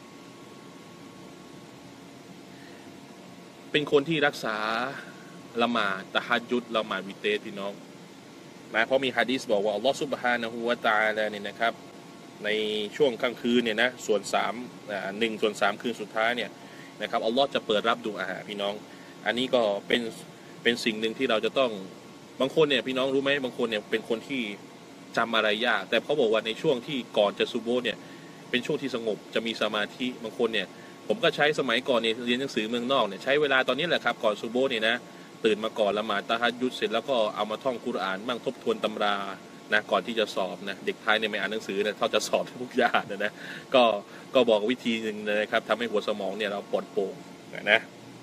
เป็นคนที่รักษาละหมาดตะฮัจญุดละหมาดวิเตรพี่น้องนะเพราะมีหะดีษบอกว่าอัลลอฮฺซุบฮานะฮูวะตะอาลาเนี่ยนะครับในช่วงกลางคืนเนี่ยนะส่วนสามอ่าหนึ่งส่วนสามคืนสุดท้ายเนี่ยนะครับอัลลอฮฺจะเปิดรับดุอาหาพี่น้องอันนี้ก็เป็นเป็นสิ่งหนึ่งที่เราจะต้องบางคนเนี่ยพี่น้องรู้ไหมบางคนเนี่ยเป็นคนที่จำอะไรยากแต่เขาบอกว่าในช่วงที่ก่อนจะซุโบฮ์เนี่ยเป็นช่วงที่สงบจะมีสมาธิบางคนเนี่ยผมก็ใช้สมัยก่อนเนี่ยเรียนหนังสือเมืองนอกเนี่ยใช้เวลาตอนนี้แหละครับก่อนซุโบฮ์เนี่ยนะตื่นมาก่อนละหมาดตะฮัจญุดเสร็จแล้วก็เอามาท่องกุรอานบ้างทบทวนตำรานะก่อนที่จะสอบนะเด็กไทยเนี่ยไม่อ่านหนังสือนะเขาจะสอบทุกอย่างนะนะก็ก็บอกวิธีหนึ่งนะครับทำให้หัวสมองเนี่ยเราปลอดโปร่งนะ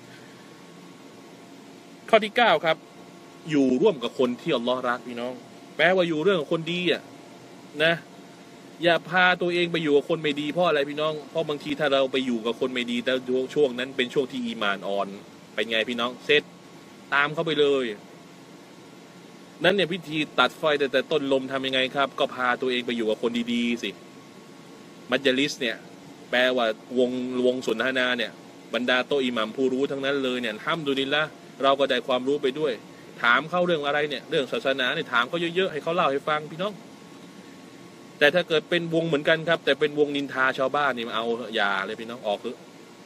ข้อที่เก้าครับอยู่ร่วมกับคนที่อัลลอฮ์รักพี่น้องแปลว่าอยู่เรื่องคนดีอ่ะนะอย่าพาตัวเองไปอยู่กับคนไม่ดีเพราะอะไรพี่น้องเพราะบางทีถ้าเราไปอยู่กับคนไม่ดีแต่ช่วงนั้นเป็นช่วงที่อีหม่านอ่อนเป็นไงพี่น้องเซตตามเขาไปเลยนั้นเนี่ยพิธีตัดไฟแต่แต่ต้นลมทำยังไงครับก็พาตัวเองไปอยู่กับคนดีๆสิมัจลิสเนี่ยแปลว่าวงวงสนทนาเนี่ยบรรดาโตอิหมัมผู้รู้ทั้งนั้นเลยเนี่ยฮัมดุลิลละเราก็ได้ความรู้ไปด้วยถามเขาเรื่องอะไรเนี่ยเรื่องศาสนาเนี่ยถามเขาเยอะๆให้เขาเล่าให้ฟังพี่น้องแต่ถ้าเกิดเป็นวงเหมือนกันครับแต่เป็นวงนินทาชาวบ้านนี่มาเอาอย่าเลยพี่น้องออกเถอะ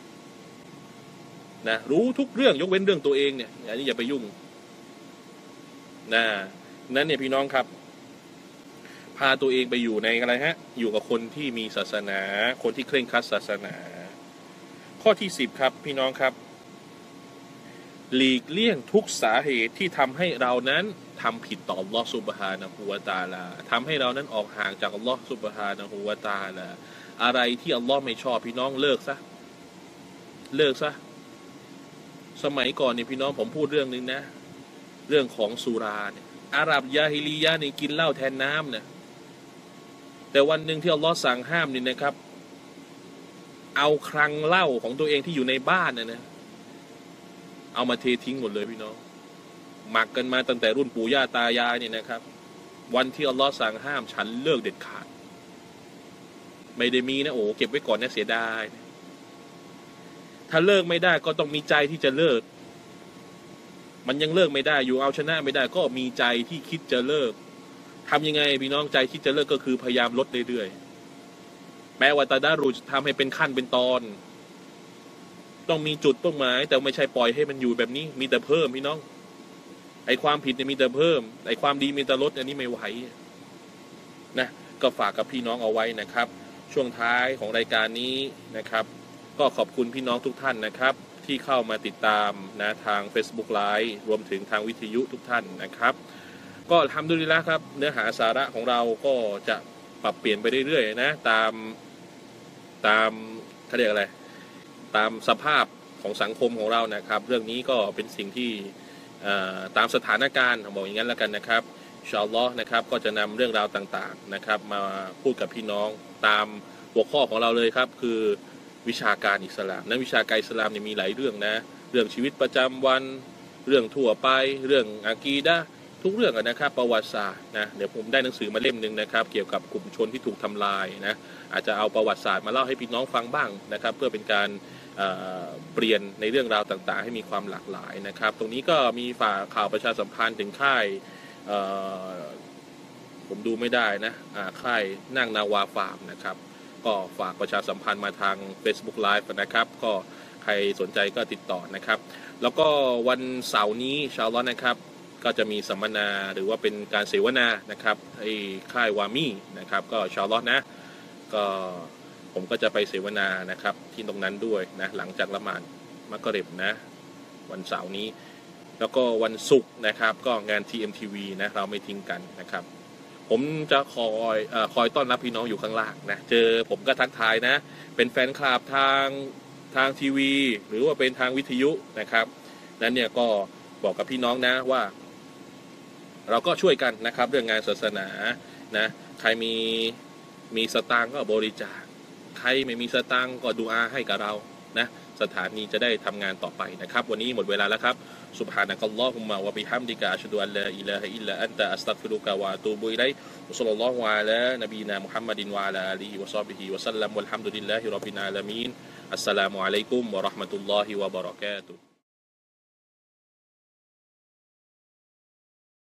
นะรู้ทุกเรื่องยกเว้นเรื่องตัวเองเนี่ยอันนี้อย่าไปยุ่งนะนั้นเนี่ยพี่น้องครับพาตัวเองไปอยู่ในอะไรฮะอยู่กับคนที่มีศาสนาคนที่เคร่งครัดศาสนาข้อที่สิบครับพี่น้องครับหลีกเลี่ยงทุกสาเหตุที่ทำให้เรานั้นทำผิดต่ออัลลอฮฺซุบฮานะฮูวะตะอาลาทำให้เรานั้นออกห่างจากอัลลอฮฺซุบฮานะฮูวะตะอาลาอะไรที่อัลลอฮฺไม่ชอบพี่น้องเลิกซะเลิกซะสมัยก่อนเนี่ยพี่น้องผมพูดเรื่องนึงนะเรื่องของสุราเนี่ยอาหรับยาฮิลียะเนี่ยกินเหล้าแทนน้ำเนี่ยแต่วันหนึ่งที่อัลลอฮฺสั่งห้ามนี่นะครับเอาคลังเหล้าของตัวเองที่อยู่ในบ้านเนี่ยนะเอามาเททิ้งหมดเลยพี่น้องหมักกันมาตั้งแต่รุ่นปู่ย่าตายายเนี่ยนะครับวันที่อัลลอฮฺสั่งห้ามฉันเลิกเด็ดขาดไม่ได้มีนะโอ้เก็บไว้ก่อนนะเสียดายถ้าเลิกไม่ได้ก็ต้องมีใจที่จะเลิกมันยังเลิกไม่ได้อยู่เอาชนะไม่ได้ก็มีใจที่คิดจะเลิกทำยังไงพี่น้องใจคิดจะเลิกก็คือพยายามลดเรื่อยๆแม้ว่าตาดารุจทำให้เป็นขั้นเป็นตอนต้องมีจุดเป้าหมายแต่ไม่ใช่ปล่อยให้มันอยู่แบบนี้มีแต่เพิ่มพี่น้องไอ้ความผิดเนี่ยมีแต่เพิ่มไอ้ความดีมีแต่ลดอันนี้ไม่ไหวนะก็ฝากกับพี่น้องเอาไว้นะครับช่วงท้ายของรายการนี้นะครับก็ขอบคุณพี่น้องทุกท่านนะครับที่เข้ามาติดตามนะทาง Facebook Live รวมถึงทางวิทยุทุกท่านนะครับก็ทำด้วยแล้วครับเนื้อหาสาระของเราก็จะปรับเปลี่ยนไปเรื่อยๆนะตามตามเขาเรียกอะไรตามสภาพของสังคมของเรานะครับเรื่องนี้ก็เป็นสิ่งที่ตามสถานการณ์บอกอย่างนั้นแล้วกันนะครับอินชาอัลลอฮ์นะครับก็จะนำเรื่องราวต่างๆนะครับมาพูดกับพี่น้องตามหัวข้อของเราเลยครับคือวิชาการอิสลามนั้นวิชาการอิสลามเนี่ยมีหลายเรื่องนะเรื่องชีวิตประจำวันเรื่องทั่วไปเรื่องอากีดะห์ทุกเรื่องนะครับประวัติศาสตร์นะเดี๋ยวผมได้หนังสือมาเล่มนึงนะครับเกี่ยวกับกลุ่มชนที่ถูกทำลายนะอาจจะเอาประวัติศาสตร์มาเล่าให้พี่น้องฟังบ้างนะครับเพื่อเป็นการเปลี่ยนในเรื่องราวต่างๆให้มีความหลากหลายนะครับตรงนี้ก็มีฝากข่าวประชาสัมพันธ์ถึงค่ายผมดูไม่ได้นะค่ายนั่งนาวาฟาร์มนะครับก็ฝากประชาสัมพันธ์มาทาง Facebook Live นะครับก็ใครสนใจก็ติดต่อนะครับแล้วก็วันเสาร์นี้ชาวล้อนะครับก็จะมีสัมมนาหรือว่าเป็นการเสวนานะครับไอ้ค่ายวามี่นะครับก็อินชาอัลเลาะห์นะก็ผมก็จะไปเสวนานะครับที่ตรงนั้นด้วยนะหลังจากละหมาดมักริบนะวันเสาร์นี้แล้วก็วันศุกร์นะครับก็งาน ที เอ็ม ที วี นะเราไม่ทิ้งกันนะครับผมจะคอยเอ่อคอยต้อนรับพี่น้องอยู่ข้างล่างนะเจอผมก็ทักทายนะเป็นแฟนคลับทางทางทีวีหรือว่าเป็นทางวิทยุนะครับนั้นเนี่ยก็บอกกับพี่น้องนะว่าเราก็ช่วยกันนะครับเรื่องงานศาสนานะใครมีมีสตางค์ก็บริจาคใครไม่มีสตางค์ก็ดูอาให้กับเรานะสถานีจะได้ทำงานต่อไปนะครับวันนี้หมดเวลาแล้วครับซุบฮานะกัลลอฮุมมะวะบิฮัมดิกะอัชฮะดุอัลลาอิลาฮะอิลลัลอันตะอัสตัฆฟิรุกะวะอะตูบุอิลัยฮิวะศ็อลลัลลอฮุอะลานบีนามุฮัมมัดวะอะลาอาลิฮิวะศอฮบิฮิวะซัลลัมวัลฮัมดุลิลลาฮิร็อบบิลอาลามีนอัสสลามุอะลัยกุมวะเราะห์มะตุลลอฮิวะบะเราะกาตุฮ์